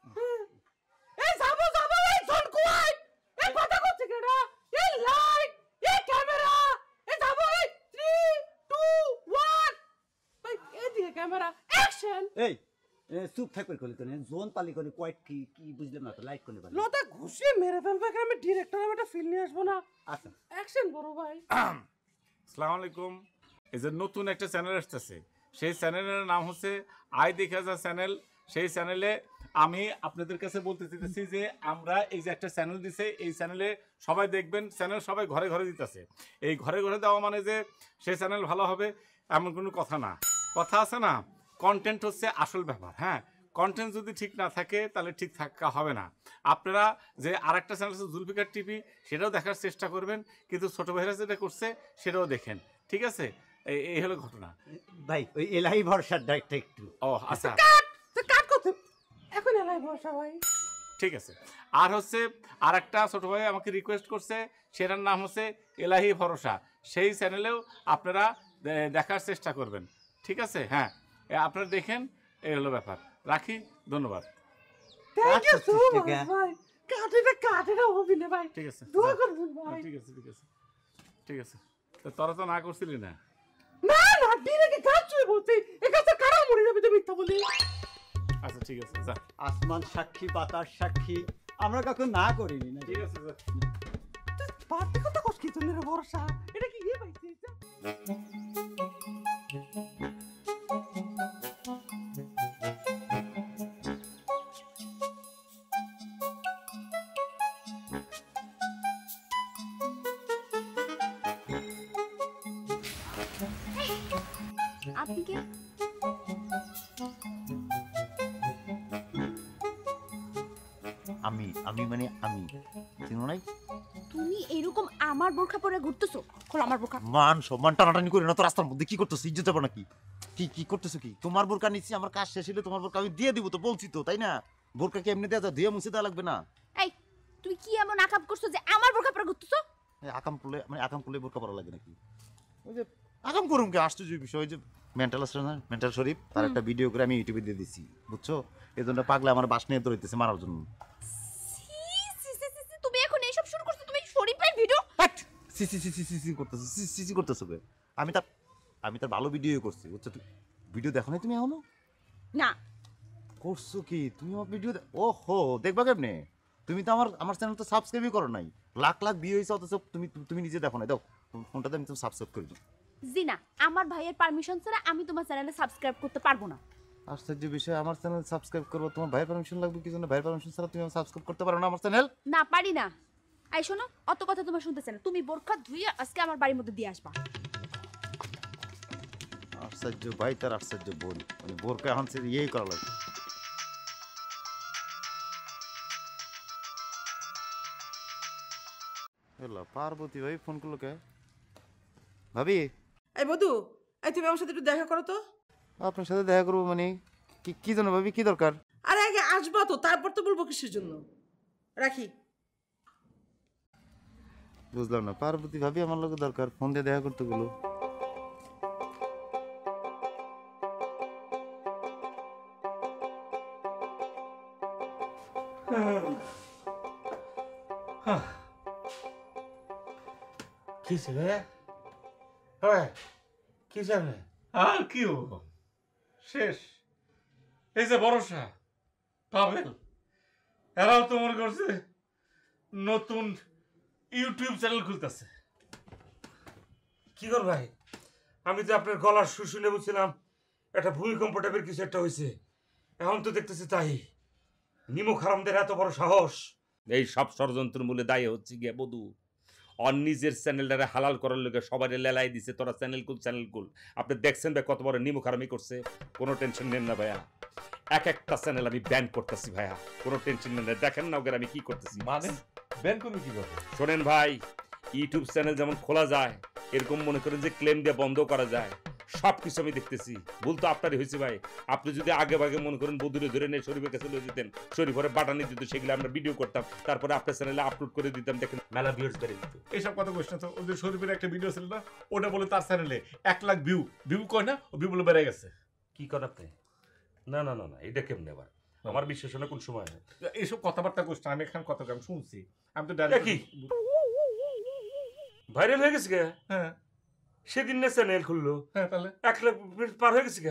এই যাবো যাবো, এই জনকুয়াই এই কথা করছে কেডা? এই লাইট এই ক্যামেরা, এই যাবো, এই তিন দুই এক, এই এই দিকে ক্যামেরা অ্যাকশন। এই চুপ থাকবে কলি কোনে জোন পালি কোনে কোয়াইট কি কি বুঝলাম না তো, লাইট কোনে পালি লতা ঘুষিয়ে মেরে ফেলবে, আমি ডিরেক্টর আমি একটা ফিল নিয়ে আসবো না। আচ্ছা অ্যাকশন বড় ভাই। আসসালামু আলাইকুম। এই যে নতুন একটা চ্যানেল আসতেছে, সেই চ্যানেলের নাম হচ্ছে আই দেখা যা চ্যানেল। সেই চ্যানেলে আমি আপনাদের কাছে বলতে চাইতেছি যে আমরা এই যে একটা চ্যানেল দিছে, এই চ্যানেলে সবাই দেখবেন, চ্যানেল সবাই ঘরে ঘরে দিতেছে। এই ঘরে ঘরে দেওয়া মানে যে সেই চ্যানেল ভালো হবে এমন কোনো কথা না। কথা আছে না, কন্টেন্ট হচ্ছে আসল ব্যাপার। হ্যাঁ, কন্টেন্ট যদি ঠিক না থাকে তাহলে ঠিক থাকা হবে না। আপনারা যে আর একটা চ্যানেল আছে জুলফিকার টিভি, সেটাও দেখার চেষ্টা করবেন, কিন্তু ছোটো ভাইরা যেটা করছে সেটাও দেখেন, ঠিক আছে? এই হলো ঘটনা ভাই। ওই এলাহি ভরসার ডাইরেক্ট একটু। ও আচ্ছা কাট করতে এখন এলাই ভরসা ভাই। ঠিক আছে। আর হচ্ছে আর একটা ছোটো ভাই আমাকে রিকোয়েস্ট করছে, সেটার নাম হচ্ছে এলাহি ভরসা। সেই চ্যানেলেও আপনারা দেখার চেষ্টা করবেন, ঠিক আছে? হ্যাঁ আপনারা দেখেন, এই হলো ব্যাপার। রাখি, ধন্যবাদ। থ্যাংক ইউ সো মাচ ভাই। কাটেটা কাটেটা হবে না ভাই, ঠিক আছে, দোয়া করবেন ভাই। ঠিক আছে ঠিক আছে ঠিক আছে। তোরা তো না করছিলি না। না না ডিরেক্ট গাছ চুয়ে বলতে এ গাছে কারা মরে যাবে তো মিথ্যা বলি। আচ্ছা ঠিক আছে যা। আসমান সাক্ষী বাতাস সাক্ষী আমরা কাউকে না করিনি না। ঠিক আছে যা। পার্টি কথা কষ্ট কি জন্য ভরসা এটা কি ইয়ে পাইছে আপনি কে? আমি আমি মানে আমি চিনো নাই? তুমি এরকম আমার বোরখা পরে ঘুরতেছো? খোল আমার বোরখা। মান সম্মান টানাটানি করে না তো রাস্তার মধ্যে কি করতেছো? ইজ্জত যাবে নাকি? কি কি করতেছো কি? তোমার বোরকা নিচ্ছি, আমার কাজ শেষ হলে তোমার বোরকা আমি দিয়ে দিব তো, বলছি তো তাই না? বোরকা কি এমনি দেওয়া যায়? ধুয়ে মুছে দেওয়া লাগবে না? এই তুমি কি এমন আকাম করছো যে আমার বোরখা পরে ঘুরতেছো? আকাম করলে মানে আকাম করলে বোরকা পরা লাগে নাকি? ওই যে আকাম করুম কি আশ্চর্য বিষয়, ওই যে মেন্টাল আছে না, মেন্টাল শরীফ, তার একটা ভিডিও করে আমি ইউটিউবে দিয়ে দিছি, বুঝছো? এই জন্য পাগলা আমার বাস নিয়ে দৌড়াইতেছে মারার জন্য। তুমি এখন এইসব শুরু করছো? তুমি শরীফ ভাই ভিডিও সি সি সি সি সি সি করতেছো, সি সি সি করতেছো বে? আমি তার আমি তার ভালো ভিডিও করছি, বুঝছো? তুমি ভিডিও দেখো নাই তুমি এখনো? না করছো কি তুমি আমার ভিডিও? ওহো, দেখবা কেমনে? তুমি তো আমার আমার চ্যানেল তো সাবস্ক্রাইবই করো নাই, লাখ লাখ ভিউ হইছে, অথচ তুমি তুমি নিজে দেখো নাই। দাও ফোনটাতে আমি তো সাবস্ক্রাইব করে দিই। জি না, আমার ভাইয়ের পারমিশন ছাড়া আমি তোমার চ্যানেলে সাবস্ক্রাইব করতে পারবো না। আশ্চর্য বিষয়, আমার চ্যানেল সাবস্ক্রাইব করবো, তোমার ভাইয়ের পারমিশন লাগবে কি জন্য? ভাইয়ের পারমিশন ছাড়া তুমি সাবস্ক্রাইব করতে পারো না আমার চ্যানেল? না পারি না। আই শোনো, অত কথা তোমার শুনতে চাই না। তুমি বোরখা ধুইয়া আজকে আমার বাড়ির মধ্যে দিয়ে আসবা। আশ্চর্য ভাই তার আশ্চর্য বোন, মানে বোরকা এখন সে ইয়েই করা লাগবে। পার্বতী ভাই ফোন করলো কে? ভাবি এই বধু, এই তুমি আমার সাথে একটু দেখা করো তো। আপনার সাথে দেখা করবো মানে কি কি জন্য ভাবি, কি দরকার? আরে আগে আসবা তো, তারপর তো বলবো কিসের জন্য। রাখি। বুঝলাম না, পার্বতী ভাবি আমার লোক দরকার, ফোন দিয়ে দেখা করতে গেলো। কি ছেলে? হয় কি জানে? আর কি হবো, শেষ। এই যে ভরসা পাবেল, এরাও তো মনে করছে নতুন ইউটিউব চ্যানেল খুলতেছে। কি কর ভাই, আমি তো আপনার গলার সুর শুনে বুঝছিলাম একটা ভূমিকম্প টাইপের কিছু একটা হয়েছে, এখন তো দেখতেছি তাই। নিমো খারামদের এত বড় সাহস! এই সব ষড়যন্ত্রের মূলে দায়ী হচ্ছে গিয়ে বধু অন নিজের চ্যানেলটারে হালাল করার লোকে সবাই লেলাই দিছে, তোরা চ্যানেল কুল চ্যানেল কুল। আপনি দেখছেন ভাই কত বড় নিমো খারামি করছে। কোনো টেনশন নেন না ভাইয়া, এক একটা চ্যানেল আমি ব্যান করতেছি ভাইয়া, কোনো টেনশন নেন না। দেখেন না ওকে আমি কি করতেছি। মানে ব্যান করবি কি করে? শোনেন ভাই, ইউটিউব চ্যানেল যেমন খোলা যায়, এরকম মনে করেন যে ক্লেম দিয়ে বন্ধ করা যায়, সব কিছু আমি দেখতেছি। ভুল তো আপনারই হয়েছে ভাই। আপনি যদি আগে ভাগে মনে করেন বধুরে ধরে নিয়ে শরীফের কাছে লয়ে যেতেন, শরীফের বাটানি দিত, সেগুলো আমরা ভিডিও করতাম, তারপরে আপনার চ্যানেলে আপলোড করে দিতাম, দেখেন মেলা ভিউজ বেড়ে দিত। এইসব কথা কোশ না তো। ওই যে শরীফের একটা ভিডিও ছিল না, ওটা বলে তার চ্যানেলে এক লাখ ভিউ ভিউ কয় না, ও ভিউ বলে বেড়ে গেছে। কি করেন আপনি? না না না না, এটা কেমনে আবার? আমার বিশ্বাস হয় না কোন সময়। এইসব কথাবার্তা কোশ না, আমি এখানে কথা আমি শুনছি। আমি তো কি ভাইরাল হয়ে গেছে গে? হ্যাঁ সেদিন না চ্যানেল খুললো, হ্যাঁ তাহলে এক লাখ পার হয়ে গেছে গে।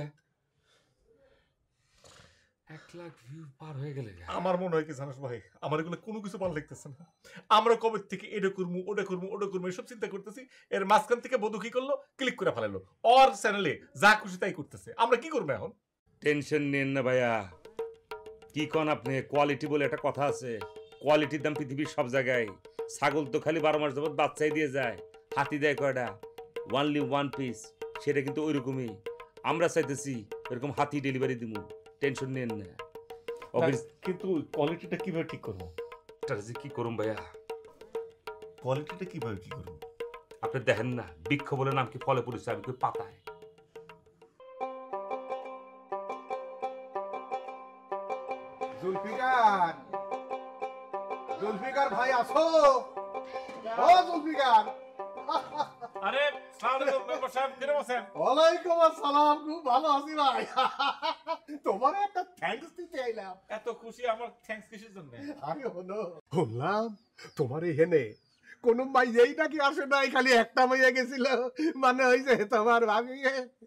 এক লাখ ভিউ পার হয়ে গেলে আমার মনে হয় কি জানাস ভাই, আমার এগুলো কোনো কিছু ভালো লাগতেছে না। আমরা কবে থেকে এটা করবো ওটা করবো ওটা করবো এসব চিন্তা করতেছি, এর মাঝখান থেকে বধু কি করলো, ক্লিক করে ফেলালো ওর চ্যানেলে, যা খুশি তাই করতেছে। আমরা কি করবো এখন? টেনশন নেন না ভাইয়া, কি কন আপনি, কোয়ালিটি বলে একটা কথা আছে, কোয়ালিটির দাম পৃথিবীর সব জায়গায়। ছাগল তো খালি বারো মাস যাবত বাচ্চাই দিয়ে যায়, হাতি দেয় কয়টা, ওয়ানলি ওয়ান পিস, সেটা কিন্তু ওই রকমই। আমরা চাইতেছি এরকম হাতি ডেলিভারি দিব, টেনশন নেন না। কিন্তু কোয়ালিটিটা কিভাবে ঠিক করবো? কি করুম ভাইয়া, কোয়ালিটিটা কিভাবে কি করবো? আপনি দেখেন না বৃক্ষ বলে নাম কি ফলে পড়েছে, আমি কই পাতায়। জুলফিকার, জুলফিকার ভাই আসো। ও জুলফিকার। আরে সালাম আলাইকুম মেম্বার সাহেব, কেমন আছেন? ওয়ালাইকুম আসসালাম, খুব ভালো আছি ভাই। তোমার একটা থ্যাঙ্কস দিতে আইলাম। এত খুশি, আমার থ্যাঙ্কস কিসের জন্য? আমি হলো শুনলাম তোমার এখানে কোনো মাইয়াই নাকি আসে নাই, খালি একটা মাইয়া গেছিল, মানে হইছে তোমার ভাবি।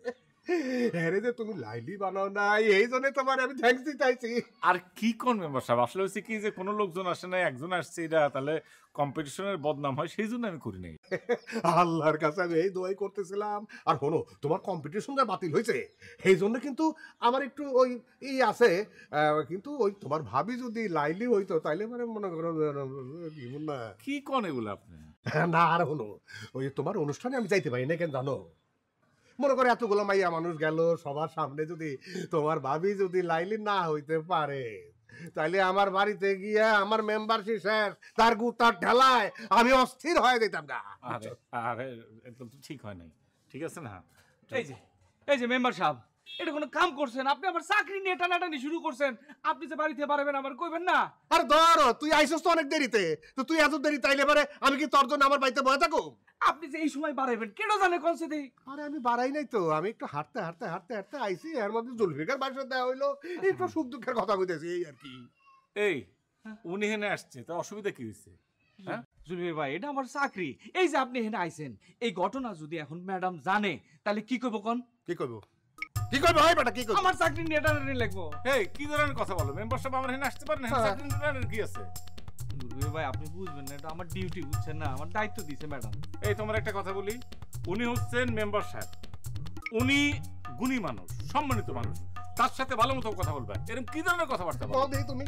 আরে যে তুমি লাইলি বানাও নাই, এই জন্য তোমার আমি থ্যাঙ্কস দিতেছি। আর কি কোন মেম্বার সাহেব, আসলে হচ্ছে কি যে কোনো লোকজন আসে নাই, একজন আসছে, এটা তাহলে কম্পিটিশনের বদনাম হয়, সেই জন্য আমি করি নাই। আল্লাহর কাছে আমি এই দোয়াই করতেছিলাম। আর শোনো, তোমার কম্পিটিশনটা বাতিল হয়েছে, এই জন্য কিন্তু আমার একটু ওই ই আছে, কিন্তু ওই তোমার ভাবি যদি লাইলি হইতো তাইলে মানে মনে করো না। কি কোন এগুলো আপনি? না আর হলো ওই তোমার অনুষ্ঠানে আমি যাইতে পারি না, কেন জানো? মনে করে এতগুলো মাইয়া মানুষ গেল, সবার সামনে যদি তোমার ভাবি যদি লাইলি না হইতে পারে, তাইলে আমার বাড়িতে গিয়ে আমার মেম্বারশিপ শেষ, তার গুতার ঠেলায় আমি অস্থির হয়ে যেতাম না। আরে আরে এটা তো ঠিক হয় নাই, ঠিক আছে না? এই যে এই যে মেম্বার সাহেব, এটা কোনো কাম করছেন আপনি? আমার চাকরি নিয়ে টানাটানি শুরু করছেন, আপনি যে বাড়িতে পারবেন আমার কইবেন না? আরে ধর, তুই আইসস তো অনেক দেরিতে, তো তুই এত দেরি তাইলে পারে আমি কি তোর জন্য আমার বাড়িতে বসে থাকো? আপনি যে এই সময় বাড়াইবেন কেন জানে কোনসে দেই? আরে আমি বাড়াই নাই তো, আমি একটু হাঁটতে হাঁটতে হাঁটতে হাঁটতে আইছি, এর মধ্যে জুলফিকার বাসা দেওয়া হইলো, একটু সুখ দুঃখের কথা কইতেছি এই আর কি। এই উনি হেনে আসছে, তো অসুবিধা কি হয়েছে? হ্যাঁ জুলফি ভাই, এটা আমার চাকরি, এই যে আপনি হেনে আইছেন, এই ঘটনা যদি এখন ম্যাডাম জানে তাহলে কি কইব কোন? কি কইব? কি কইব ভাই বেটা, কি কইব? আমার চাকরি নিয়ে টানাটানি লাগবো। এই কি ধরনের কথা বলো? মেম্বার সাহেব আমার হেনে আসতে পারেন না, চাকরি নিতে কি আছে? জুলফি ভাই আপনি বুঝবেন না, এটা আমার ডিউটি, বুঝছেন না? আমার দায়িত্ব দিয়েছে ম্যাডাম। এই তোমার একটা কথা বলি, উনি হচ্ছেন মেম্বার সাহেব, উনি গুণী মানুষ, সম্মানিত মানুষ, তার সাথে ভালো মতো কথা বলবে। এরকম কি ধরনের কথাবার্তা বলো তুমি?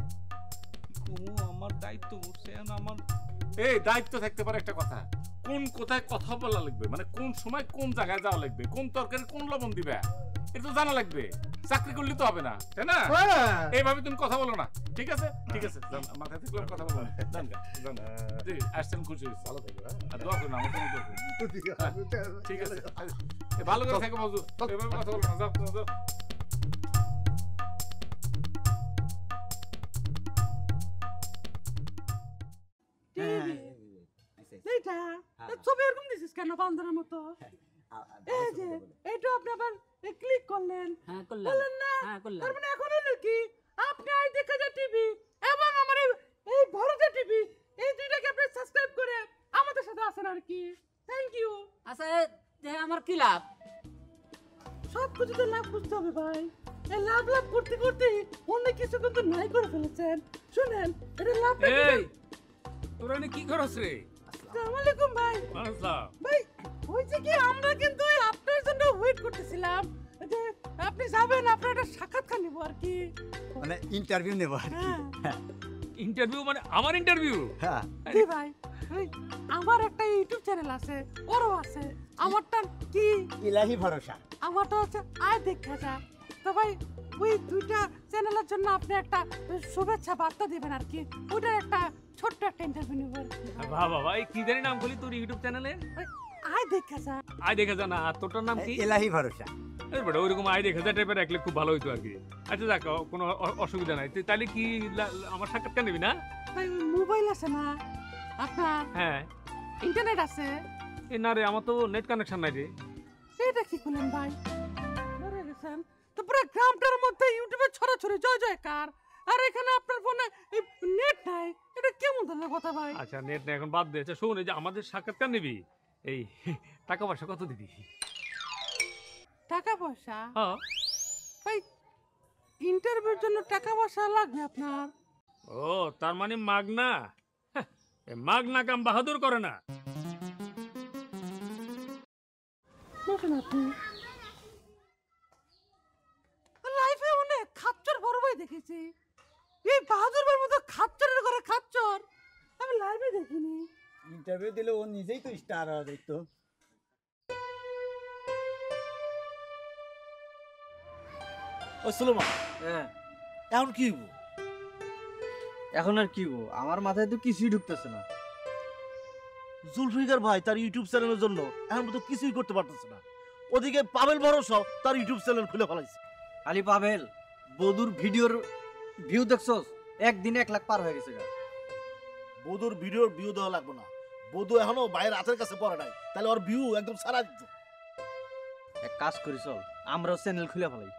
আমার দায়িত্ব বুঝছে আমার। এই দায়িত্ব থাকতে পারে একটা কথা, কোন কোথায় কথা বলা লাগবে, মানে কোন সময় কোন জায়গায় যাওয়া লাগবে, কোন তরকারি কোন লবণ দিবে, এটা তো জানা লাগবে। চাকরি করলে তো হবে না, তাই না? এইভাবে তুমি কথা বলো না, ঠিক আছে? ঠিক আছে, মাথায় থাকলে কথা বলো না। জান জান জি, আসছেন, খুশি হয়েছি, ভালো থাকবে। আর দোয়া করুন, আমার জন্য দোয়া করুন, ঠিক আছে? ভালো করে থাকো বাবু, এভাবে কথা বলো না, যাও যাও। এইটা ছবি এরকম দিছিস কেন বান্দরের মতো? এই যে এইটা আপনি আবার ক্লিক করলেন, হ্যাঁ করলাম, বলেন না? হ্যাঁ করলাম। তার মানে এখন হলো কি, আপনি আই দেখা যায় টিভি এবং আমার এই এই ভারতের টিভি, এই দুইটাকে আপনি সাবস্ক্রাইব করে আমাদের সাথে আছেন আর কি। Thank you. আচ্ছা যে আমার কি লাভ? সব কিছু তো লাভ বুঝতে হবে ভাই। এই লাভ লাভ করতে করতে অনেক কিছু কিন্তু নাই করে ফেলেছেন। শুনেন, এটা লাভ। এই তোরা কি করছ রে? আসসালামু আলাইকুম ভাই। আসসালাম ভাই, হইছে কি, আমরা কিন্তু আপনার জন্য ওয়েট করতেছিলাম যে আপনি যাবেন, আপনার একটা সাক্ষাৎকার নেব আর কি, মানে ইন্টারভিউ নেব আর কি। ইন্টারভিউ মানে আমার ইন্টারভিউ? হ্যাঁ জি ভাই, ওই আমার একটা ইউটিউব চ্যানেল আছে, ওরও আছে। আমারটা কি ইলাহি ভরসা, আমারটা হচ্ছে আয় দেখা যা। তো ভাই ওই দুইটা চ্যানেলের জন্য আপনি একটা শুভেচ্ছা বার্তা দিবেন আর কি, ওটার একটা ছোট্ট একটা ইন্টারভিউ নেব আর কি। বাহ বাহ ভাই, কি জানি নাম বলি তোর ইউটিউব চ্যানেলে? আয় দেখা যা। আয় দেখা যা না, আর তোরটার নাম কি? ইলাহি ভরসা। এই বড় ওইরকম আয় দেখা যা টাইপের রাখলে খুব ভালো হইতো আর কি। আচ্ছা যাক, কোনো অসুবিধা নাই। তুই তাহলে কি আমার সাক্ষাৎকার নিবি না? ভাই মোবাইল আছে না আপনার? হ্যাঁ। ইন্টারনেট আছে? এ না রে, আমার তো নেট কানেকশন নাই রে। এটা কি করলেন ভাই? মরে গেছেন তো, পুরো গ্রামটার মধ্যে ইউটিউবে ছড়াছড়ি জয় জয়কার, আর এখানে আপনার ফোনে নেট নাই, এটা কেমন ধরনের কথা ভাই? আচ্ছা নেট নাই এখন বাদ দে। আচ্ছা শোন, এই যে আমাদের সাক্ষাৎকার নিবি, এই টাকা পয়সা কত দিবি? টাকা পয়সা? হ্যাঁ ভাই, ইন্টারভিউর জন্য টাকা পয়সা লাগবে আপনার? ও তার মানে মাগনা? মাগনা কাম বাহাদুর করে না। বসেন আপনি। লাইফে অনেক খাচ্চর বড় ভাই দেখেছি, এই বাহাদুর ভাইয়ের মতো খাচ্চরের ঘরে খাচ্চর আমি লাইভে দেখিনি। ইন্টারভিউ দিলে ও নিজেই তো স্টার হওয়া দেখতো। ও সুলেমান, হ্যাঁ এখন কি হইব? এখন আর কি হইব, আমার মাথায় তো কিছুই ঢুকতেছে না। জুলফিকার ভাই তার ইউটিউব চ্যানেলের জন্য এখন তো কিছুই করতে পারতেছে না। ওদিকে পাবেল ভরসা তার ইউটিউব চ্যানেল খুলে ফেলাইছে। আলি পাবেল, বদুর ভিডিওর ভিউ দেখছস? একদিনে এক লাখ পার হয়ে গেছে। বধুর ভিডিওর ভিউ দেওয়া লাগবে না, বধু এখনো বাইরের হাতের কাছে পড়ে নাই, তাহলে ওর ভিউ একদম সারা দিত। এক কাজ করি, চল আমরাও চ্যানেল খুলে ফেলাই।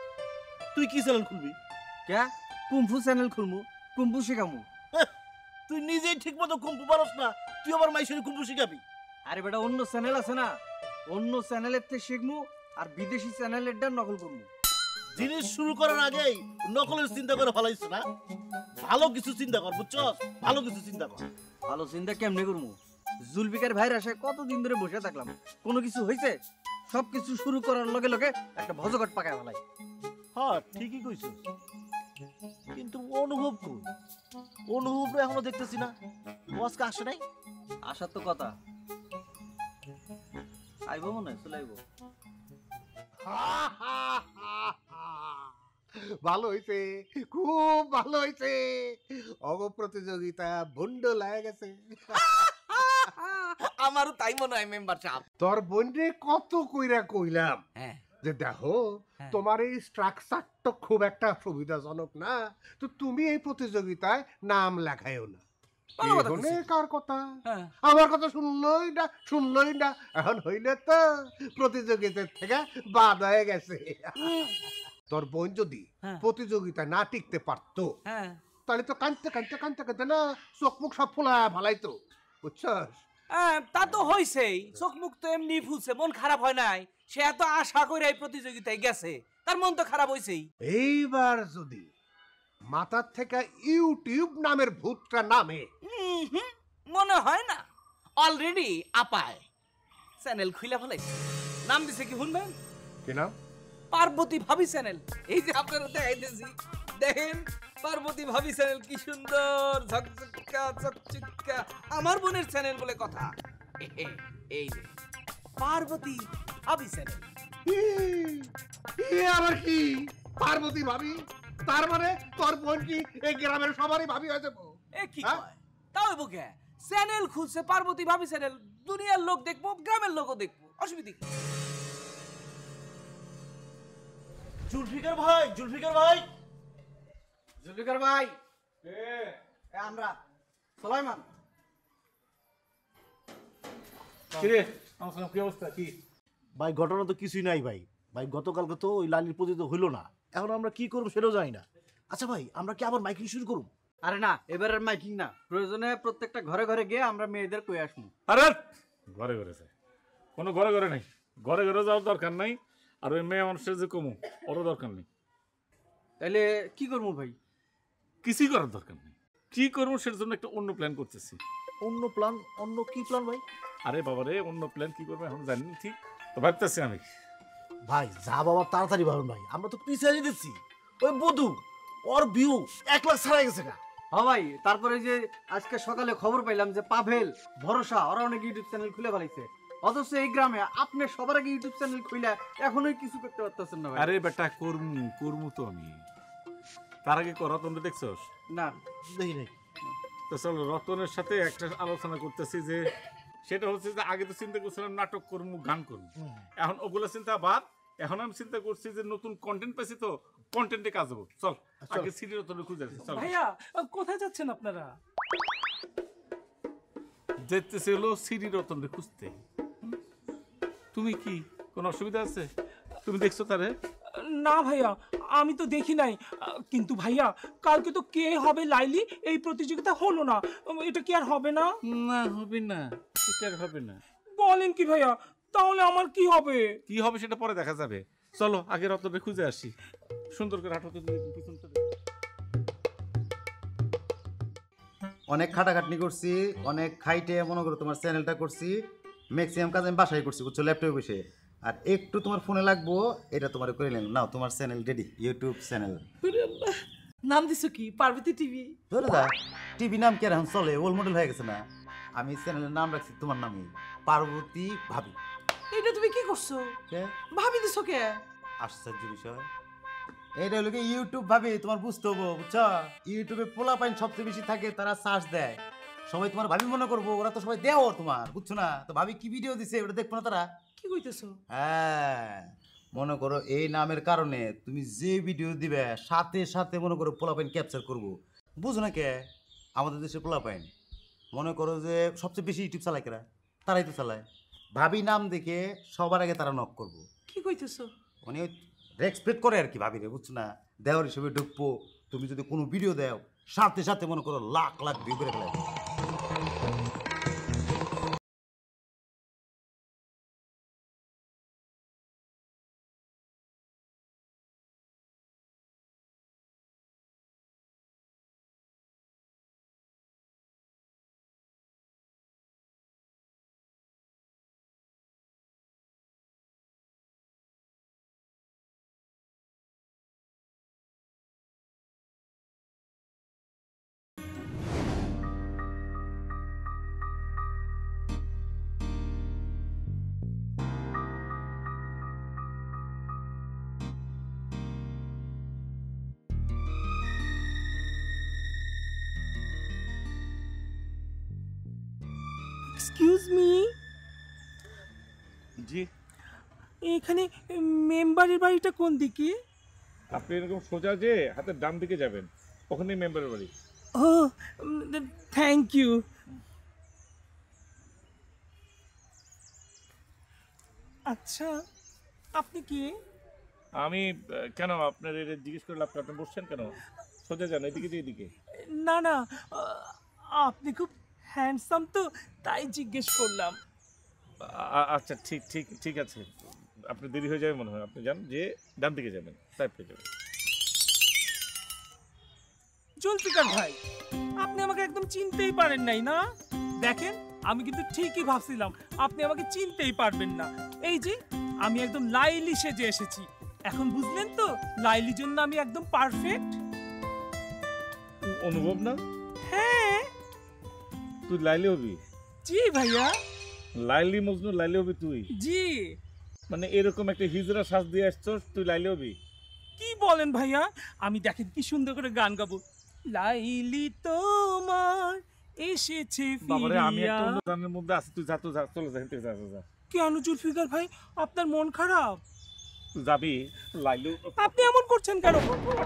তুই কি চ্যানেল খুলবি? কে? কুম্ফু চ্যানেল খুলমু, কুম্ফু শেখামু। তুই নিজেই ঠিক মতো কুম্ফু পারস না, তুই আবার মাইশরে কুম্ফু শিখাবি? আরে বেটা অন্য চ্যানেল আছে না, অন্য চ্যানেলের থেকে শিখমু আর বিদেশি চ্যানেলেরটা নকল করবো। জিনিস শুরু করার আগেই নকলের চিন্তা করে ফেলাইছ না? ভালো কিছু চিন্তা কর, বুঝছস? ভালো কিছু চিন্তা কর। ভালো চিন্তা কেমনে করবো? জুলফিকার ভাইয়ের আশায় কতদিন ধরে বসে থাকলাম, কোনো কিছু হয়েছে? সব কিছু শুরু করার লগে লগে একটা ভজকট পাকায় ফেলাই। হ্যাঁ ঠিকই কইছিস, কিন্তু অনুভব কই? অনুভব এখনো দেখতেছি না, বসকে আসে নাই। আসার তো কথা, আইবো মনে হয়, চলে আইবো। ভালো হইছে, খুব ভালো হইছে। অগ প্রতিযোগিতা বন্ড লাগে গেছে। আমারও তাই মনে হয় মেম্বার সাহেব। তোর বন্ডে কত কইরা কইলাম হ্যাঁ যে দেখো তোমার এই স্ট্রাকচারটা খুব একটা সুবিধাজনক না, তো তুমি এই প্রতিযোগিতায় নাম লেখাইও না। কার কথা? আমার কথা শুনলই না, শুনলই না। এখন হইলে তো প্রতিযোগিতার থেকে বাদ হয়ে গেছে। তোর বোন যদি প্রতিযোগিতা না টিকতে পারতো তাহলে তো কাঁদতে কাঁদতে কাঁদতে কাঁদতে না চোখ মুখ সব ফোলা ভালাইতো, বুঝছস? তা তো হইছেই, চোখ মুখ তো এমনি ফুলছে, মন খারাপ হয় নাই। সে এত আশা করে এই প্রতিযোগিতায় গেছে, তার মন তো খারাপ হইছেই। এইবার যদি মাথার থেকে ইউটিউব নামের ভূতটা নামে, মনে হয় না। অলরেডি আপায় চ্যানেল খুলে ফেলাইছে, নাম দিছে কি শুনবেন? কি নাম? পার্বতী ভাবি চ্যানেল। এই যে আপনারা দেখাইতেছি, দেখেন পার্বতী ভাবি চ্যানেল কি সুন্দর, ঝকঝকা চকচকা, আমার বোনের চ্যানেল বলে কথা। এই যে পার্বতী ভাবি চ্যানেল। আবার কি পার্বতী ভাবি? তার মানে তোর বোন কি এই গ্রামের সবারই ভাবি হয়ে যাবো? এ কি কয়? তাও বুকে চ্যানেল খুলছে পার্বতী ভাবি চ্যানেল, দুনিয়ার লোক দেখবো, গ্রামের লোকও দেখবো, অসুবিধা কি? জুলফিকার ভাই, জুলফিকার ভাই, জুলফিকার ভাই, এ আমরা সুলাইমান। কি রে আমার কি অবস্থা? কি ভাই ঘটনা তো কিছুই নাই ভাই। ভাই গতকালকে তো ওই লালির প্রতিযোগিতা হইলো না, এখন আমরা কি করবো সেটাও জানি না। আচ্ছা ভাই আমরা কি আবার মাইকিং শুরু করব? আরে না, এবারের মাইকিং না, প্রয়োজনে প্রত্যেকটা ঘরে ঘরে গিয়ে আমরা মেয়েদের কই আসবো। আরে ঘরে ঘরে যায় কোনো ঘরে ঘরে নাই, ঘরে ঘরে যাওয়ার দরকার নাই। আর ওই মেয়ে মানুষের যে কমু ওরও দরকার নেই। তাহলে কি করবো ভাই? কিছুই করার দরকার নেই। কি করবো সেটার জন্য একটা অন্য প্ল্যান করতেছি। অন্য প্ল্যান? অন্য কি প্ল্যান ভাই? আরে বাবা রে, অন্য প্ল্যান কি করবো এখন জানি না, ঠিক তো ভাবতেছি আমি। ভাই যা বাবা তাড়াতাড়ি ভাবেন ভাই, আমরা তো পিছিয়ে দিচ্ছি। ওই বধু ওর ভিউ এক লাখ ছাড়াই গেছে গা। হ্যাঁ ভাই, তারপরে যে আজকে সকালে খবর পাইলাম যে পাভেল, ভরসা ওরা অনেক ইউটিউব চ্যানেল খুলে ফেলাইছে, অথচ এই গ্রামে আপনি সবার আগে ইউটিউব চ্যানেল খুলে এখনোই কিছু করতে পারতেছেন না ভাই। আরে বেটা করমু করমু তো আমি, তার আগে কর রতন দেখছস? না দেখি নাই। তো চলো রতনের সাথে একটা আলোচনা করতেছি, যে সেটা হচ্ছে যে আগে তো চিন্তা করছিলাম নাটক করবো, গান করবো, এখন ওগুলো চিন্তা বাদ। এখন আমি চিন্তা করছি যে নতুন কন্টেন্ট পাইছি তো কন্টেন্টে কাজ হবো। চল আগে সিডি রতনে খুঁজে আসি। চল ভাইয়া, কোথায় যাচ্ছেন আপনারা? যেতেছে হলো সিডি রতনে খুঁজতে। তুমি কি কোনো অসুবিধা আছে? তুমি দেখছো তারে? না ভাইয়া, আমি তো দেখি নাই। কিন্তু ভাইয়া কালকে তো কে হবে লাইলি এই প্রতিযোগিতা হলো না, এটা কি আর হবে না? না হবে না, এটা আর হবে না। বলেন কি ভাইয়া? তাহলে আমার কি হবে? কি হবে সেটা পরে দেখা যাবে। চলো আগে রতনে খুঁজে আসি। সুন্দর করে হাঁটো তো পিছন থেকে। অনেক খাটাখাটনি করছি, অনেক খাইটে মনে করো তোমার চ্যানেলটা করছি, ম্যাক্সিমাম কাজ আমি বাসায় করছি, বুঝছো, ল্যাপটপে বসে। আর একটু তোমার ফোনে লাগবো, এটা তোমার করে নিলাম। নাও তোমার চ্যানেল রেডি, ইউটিউব চ্যানেল। নাম দিছো কি? পার্বতী টিভি। ধরে দা টিভি নাম কি এখন চলে? ওল্ড মডেল হয়ে গেছে না? আমি চ্যানেলের নাম রাখছি তোমার নামই, পার্বতী ভাবি। এটা তুমি কি করছো? ভাবি দিছো কে? আশ্চর্য বিষয়, এটা হলো কি ইউটিউব ভাবি, তোমার বুঝতে হবো, বুঝছো? ইউটিউবে পোলা পাইন সবচেয়ে বেশি থাকে, তারা সার্চ দেয়, সবাই তোমার ভাবি মনে করবো, ওরা তো সবাই দেও তোমার, বুঝছো না? তো ভাবি কি ভিডিও দিছে ওটা দেখবো না তারা? কি কইতেছো? হ্যাঁ মনে করো এই নামের কারণে তুমি যে ভিডিও দিবে সাথে সাথে মনে করো পোলা পাইন ক্যাপচার করবো, বুঝো না? কে আমাদের দেশে পোলা পাইন মনে করো যে সবচেয়ে বেশি ইউটিউব চালায় কেরা? তারাই তো চালায়। ভাবি নাম দেখে সবার আগে তারা নক করবো। কি কইতেছো? মানে রেসপেক্ট করে আর কি ভাবিরে, বুঝছো না? দেওয়ার হিসেবে ঢুকবো। তুমি যদি কোনো ভিডিও দাও সাথে সাথে মনে করো লাখ লাখ ভিউ করে ফেলে। এক্সকিউজ মি, জি এখানে মেম্বারের বাড়িটা কোন দিকে? আপনি এরকম সোজা যে হাতের ডান দিকে যাবেন, ওখানেই মেম্বারের বাড়ি। ও থ্যাংক ইউ। আচ্ছা আপনি কি? আমি আহ, কেন আপনার এটা জিজ্ঞেস করলে আপনি আপনি বসছেন কেন? সোজা যান, এদিকে যে এদিকে। না না, আহ, আপনি খুব হ্যান্ডসাম তো তাই জিজ্ঞেস করলাম। আ- আচ্ছা ঠিক ঠিক ঠিক আছে, আপনি দেরি হয়ে যাবে মনে হয়, আপনি যান যে ডান দিকে যাবেন, তাই পেয়ে যাবেন। জুলফিকার ভাই, আপনি আমাকে একদম চিনতেই পারেন নাই না? দেখেন আমি কিন্তু ঠিকই ভাবছিলাম আপনি আমাকে চিনতেই পারবেন না। এই যে আমি একদম লাইলি সেজে এসেছি, এখন বুঝলেন তো লাইলির জন্য আমি একদম পারফেক্ট। অনুভব না? হ্যাঁ। তুই লাইলি হবি? জি ভাইয়া। লাইলি মজনু লাইলি হবি তুই? জি। মানে এরকম একটা হিজড়া সাজ দিয়ে আসছস, তুই লাইলি হবি? কি বলেন ভাইয়া? আমি দেখেন কি সুন্দর করে গান গাবো, লাইলি তোমার এসেছে বাবারে, আমি ফিরিয়া। একটা অন্য গানের মধ্যে আছি, তুই যা, তুই যা, চলে যা, যা, যা, যা। কেন জুলফিকার ভাই, আপনার মন খারাপ? তুই যাবি লাইলু? আপনি এমন করছেন কেন?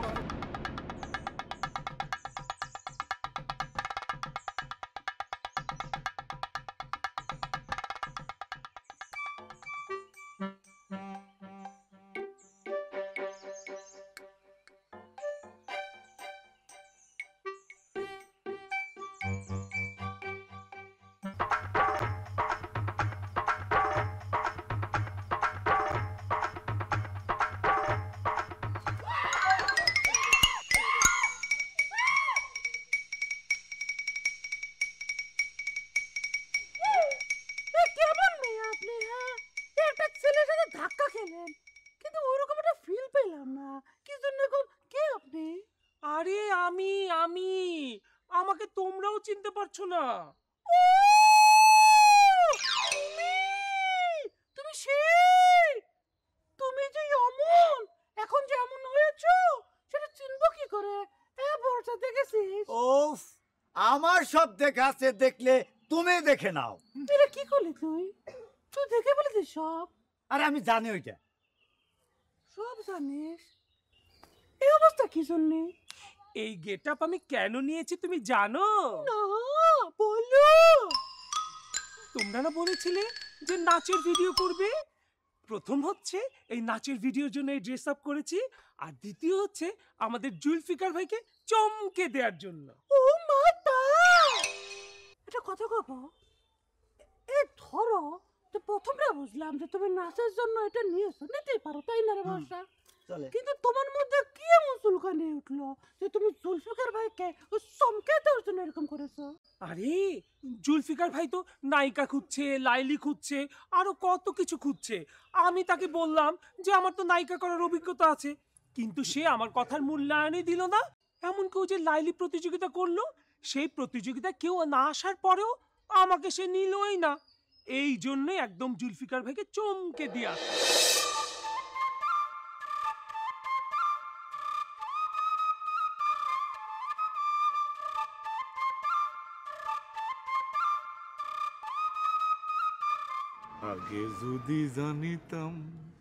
কেমন মেয়ে আপনি? হ্যাঁ, একটা ছেলের সাথে ধাক্কা খেলেন, কিন্তু ওইরকম একটা ফিল পেলাম না। কি জন্য? কে আপনি? আরে আমি আমি আমাকে তোমরাও চিনতে পারছো না? ও তুমি, তুমি সেই, তুমি যে অমন, এখন যে এমন হয়েছো সেটা চিনবো কি করে? এ বর্ষা দেখেছিস? ওফ, আমার সব দেখা আছে, দেখলে তুমি দেখে নাও। এটা কি করলি তুই? তুই দেখে বলেছিস সব? আরে আমি জানি ওইটা। সব জানিস? এই অবস্থা কি জন্যে? এই গেটআপ আমি কেন নিয়েছি তুমি জানো? না, বলো। তোমরা না বলেছিলে যে নাচের ভিডিও করবে? প্রথম হচ্ছে এই নাচের ভিডিওর জন্য এই ড্রেস আপ করেছি, আর দ্বিতীয় হচ্ছে আমাদের জুলফিকার ভাইকে চমকে দেওয়ার জন্য। ও মাতা, এটা কথা কব। এ ধরো, তো প্রথমে বুঝলাম যে তুমি নাচের জন্য এটা নিয়েছো, নিতেই পারো, তাই না রে বর্ষা? কিন্তু তোমার মধ্যে কি এমন চুলকানি উঠলো যে তুমি জুলফিকার ভাইকে চমকে দেওয়ার জন্য এরকম করেছো? আরে জুলফিকার ভাই তো নায়িকা খুঁজছে, লাইলি খুঁজছে, আরো কত কিছু খুঁজছে। আমি তাকে বললাম যে আমার তো নায়িকা করার অভিজ্ঞতা আছে, কিন্তু সে আমার কথার মূল্যায়নই দিল না। এমনকি ও যে লাইলি প্রতিযোগিতা করলো, সেই প্রতিযোগিতা কেউ না আসার পরেও আমাকে সে নিলই না। এই জন্যই একদম জুলফিকার ভাইকে চমকে দিয়া। আগে যদি জানিতাম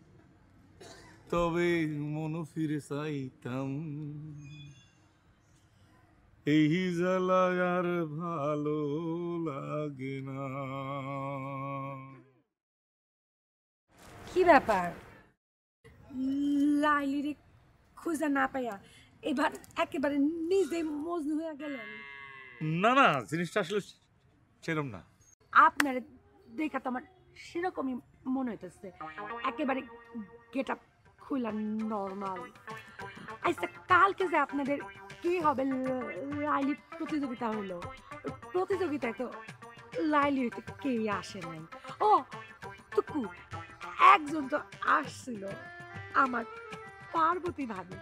তবে মন ফিরে চাইতাম, এই জ্বালা আর ভালো লাগে না। কি ব্যাপার? লাইলিরে খুঁজে না পাইয়া এবার একেবারে নিজে মজনু হয়ে গেলেন। না না, জিনিসটা আসলে সেরকম না। আপনার দেখা তো আমার সেরকমই মনে হইতেছে, একেবারে গেট আপ খুলা নর্মাল। আচ্ছা, কালকে যে আপনাদের কি হবে লাইলি প্রতিযোগিতা হলো, প্রতিযোগিতায় তো লাইলি হইতে কেই আসে নাই। ও টুকু একজন তো আসছিল, আমার পার্বতী ভাবি,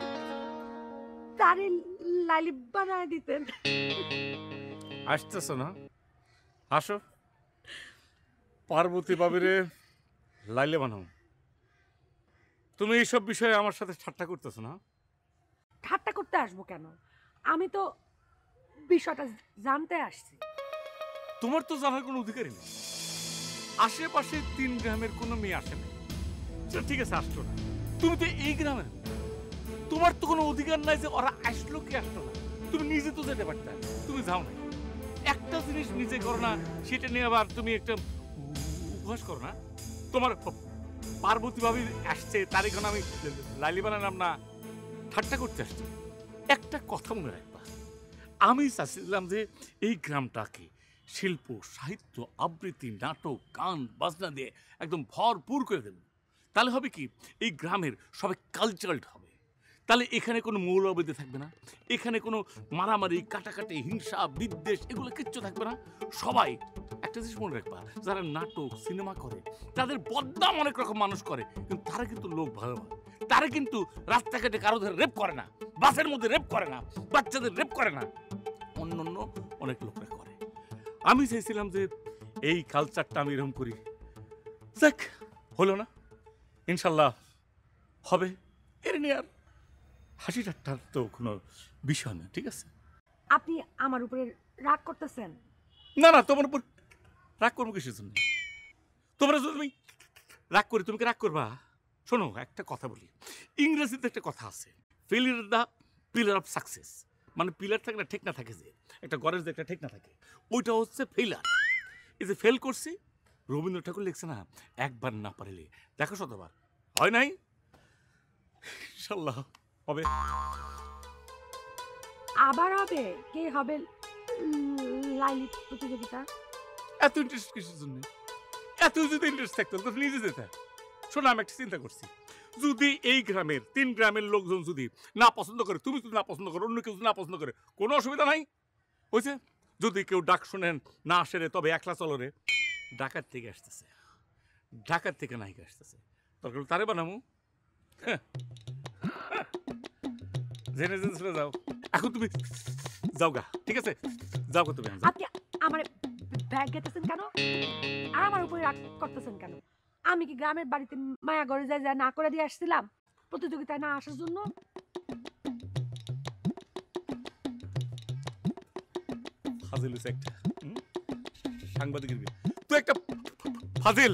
তারে লাইলি বানায় দিতেন। আসতেছো না? আসো, পার্বতী বাবিরে লাইলে বানাও। তুমি এইসব বিষয়ে আমার সাথে ঠাট্টা করতেছো না? ঠাট্টা করতে আসবো কেন? আমি তো বিষয়টা জানতে আসছি। তোমার তো জানার কোনো অধিকারই নেই। আশেপাশে তিন গ্রামের কোনো মেয়ে আসে না, ঠিক আছে আসলো না। তুমি তো এই গ্রামের, তোমার তো কোনো অধিকার নাই যে ওরা আসলো কি আসলো না। তুমি নিজে তো যেতে পারতে, তুমি যাও না। একটা জিনিস নিজে করো না, সেটা নিয়ে আবার তুমি একটা উপহাস করো না। তোমার পার্বতী ভাবি আসছে, তার এখানে আমি লাইলি বানালাম না, ঠাট্টা করতে আসছি। একটা কথা মনে রাখবা, আমি চাচ্ছিলাম যে এই গ্রামটাকে শিল্প, সাহিত্য, আবৃত্তি, নাটক, গান, বাজনা দিয়ে একদম ভরপুর করে দেব। তাহলে হবে কি, এই গ্রামের সবাই কালচারাল হবে। তাহলে এখানে কোনো মৌলবাদী থাকবে না, এখানে কোনো মারামারি, কাটাকাটি, হিংসা, বিদ্বেষ এগুলো কিচ্ছু থাকবে না। সবাই একটা জিনিস মনে রাখবা, যারা নাটক সিনেমা করে তাদের বদনাম অনেক রকম মানুষ করে, কিন্তু তারা কিন্তু লোক ভালো হয়। তারা কিন্তু রাস্তাঘাটে কারো ধরে রেপ করে না, বাসের মধ্যে রেপ করে না, বাচ্চাদের রেপ করে না, অন্য অন্য অনেক লোকরা করে। আমি চাইছিলাম যে এই কালচারটা আমি এরকম করি। দেখ হলো না, ইনশাল্লাহ হবে। এর নিয়ে আর হাসি ঠাট্টার তো কোনো বিষয় না, ঠিক আছে? আপনি আমার উপরে রাগ করতেছেন? না না, তোমার উপর রাগ করবো কিসের জন্য? তোমরা যদি তুমি রাগ করি, তুমি কি রাগ করবা? শোনো, একটা কথা বলি, ইংরেজিতে একটা কথা আছে, failure the pillar of success. মানে পিলার থাকে না, ঠিক না থাকে, যে একটা ঘরের যে একটা ঠিক না থাকে, ওইটা হচ্ছে ফেলার। এই যে ফেল করছি, রবীন্দ্র ঠাকুর লিখছে না, একবার না পারিলে দেখো শতবার। হয় নাই, ইনশাল্লাহ হবে। আবার হবে? কে হবে লাইলি প্রতিযোগিতা? এত ইন্টারেস্ট কিসের জন্য? এত যদি ইন্টারেস্ট থাকতো তো নিজে যেতে। শোনো, আমি একটা চিন্তা করছি, যদি এই গ্রামের তিন গ্রামের লোকজন যদি না পছন্দ করে, তুমি যদি না পছন্দ করো, অন্য কেউ যদি না পছন্দ করে, কোনো অসুবিধা নাই। হয়েছে, যদি কেউ ডাক শোনেন না আসে রে, তবে একলা চলো রে। ঢাকার থেকে আসতেছে, ঢাকার থেকে নায়িকা আসতেছে, তখন তারে বানাবো। জেনে জেনে চলে যাও। এখন তুমি যাও গা, ঠিক আছে? যাও গা তুমি। আপনি আমার ব্যাগ গেতেছেন কেন? আর আমার উপরে রাগ করতেছেন কেন? আমি কি গ্রামের বাড়িতে মায়া ঘরে যাই যা না করে দিয়ে আসছিলাম প্রতিযোগিতায় না আসার জন্য? ফাজিল একটা সাংবাদিকের বিয়ে, তুই একটা ফাজিল।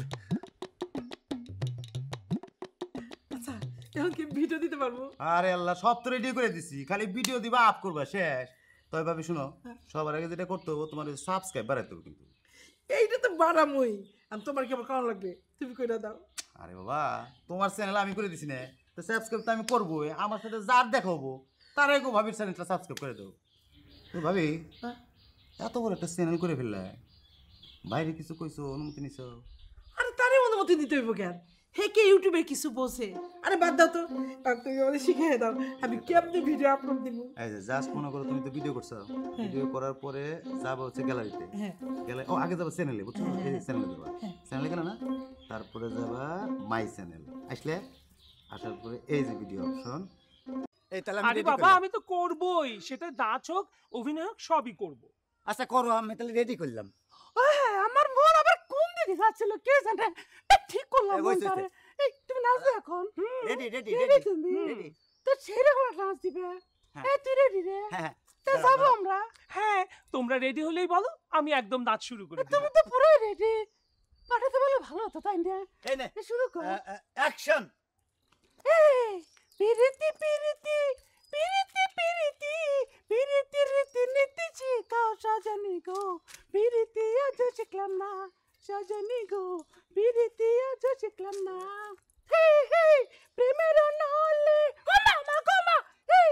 আচ্ছা, এখন কি ভিডিও দিতে পারবো? আরে আল্লাহ, সব তো রেডি করে দিছি, খালি ভিডিও দিবা, আপ করবা, শেষ। তবে ভাবি শুনো, সবার আগে যেটা করতে হবে, তোমার সাবস্ক্রাইব বাড়াইতে হবে কিন্তু। এইটা তো বাড়ামই, আমি তোমার কি আমার কেমন লাগবে, তুমি কইরা দাও। আরে বাবা, তোমার চ্যানেল আমি করে দিছি না, তো সাবস্ক্রাইব তো আমি করবোই। আমার সাথে যার দেখাবো তার আগে ভাবির চ্যানেলটা সাবস্ক্রাইব করে দাও। তো ভাবি, এত বড় একটা চ্যানেল করে ফেললে, বাইরে কিছু কইছো, অনুমতি নিছো? আরে তারে অনুমতি দিতে হইব কেন? হে কে ইউটিউবে কিছু বসে? আরে বাদ দাও তো, তুমি আমাদের শিখিয়ে দাও আমি কেমনে ভিডিও আপলোড দিব। এই যে জাস্ট মনে করো তুমি তো ভিডিও করছো, ভিডিও করার পরে যাবো হচ্ছে গ্যালারিতে, গ্যালারি ও আগে যাবো চ্যানেলে, বুঝছো? এই যে চ্যানেলে যাবা, চ্যানেলে গেলে না, তারপরে যাবা মাই চ্যানেল, আসলে আসার পরে এই যে ভিডিও অপশন। এই তাহলে আরে বাবা, আমি তো করবই, সেটা নাচ হোক, অভিনয় হোক, সবই করব। আচ্ছা করো, আমি তাহলে রেডি করলাম। আমার মন আবার কোন দিকে যাচ্ছিল কে জানে, ঠিক করলাম মনটারে। এই তুমি নাচবে এখন? রেডি রেডি রেডি তুমি? তো ছেড়ে কোন নাচ দিবে? এই তুই রেডি রে? হ্যাঁ তো যাবো আমরা। হ্যাঁ, তোমরা রেডি হলেই বলো, আমি একদম নাচ শুরু করে দেব। তুমি তো পুরো রেডি, পাঠাতে বলে ভালো হতো, তাই না? এই নে শুরু কর। অ্যাকশন। এই পিরিতি পিরিতি পিরিতি পিরিতি পিরিতি রীতি নীতি শিখাও সাজানি গো, পিরিতি আজ শিখলাম না সাজানি গো, পিরিতি আজ শিখলাম না। হেই হেই প্রেমের নালে ও মামা গো মা, এই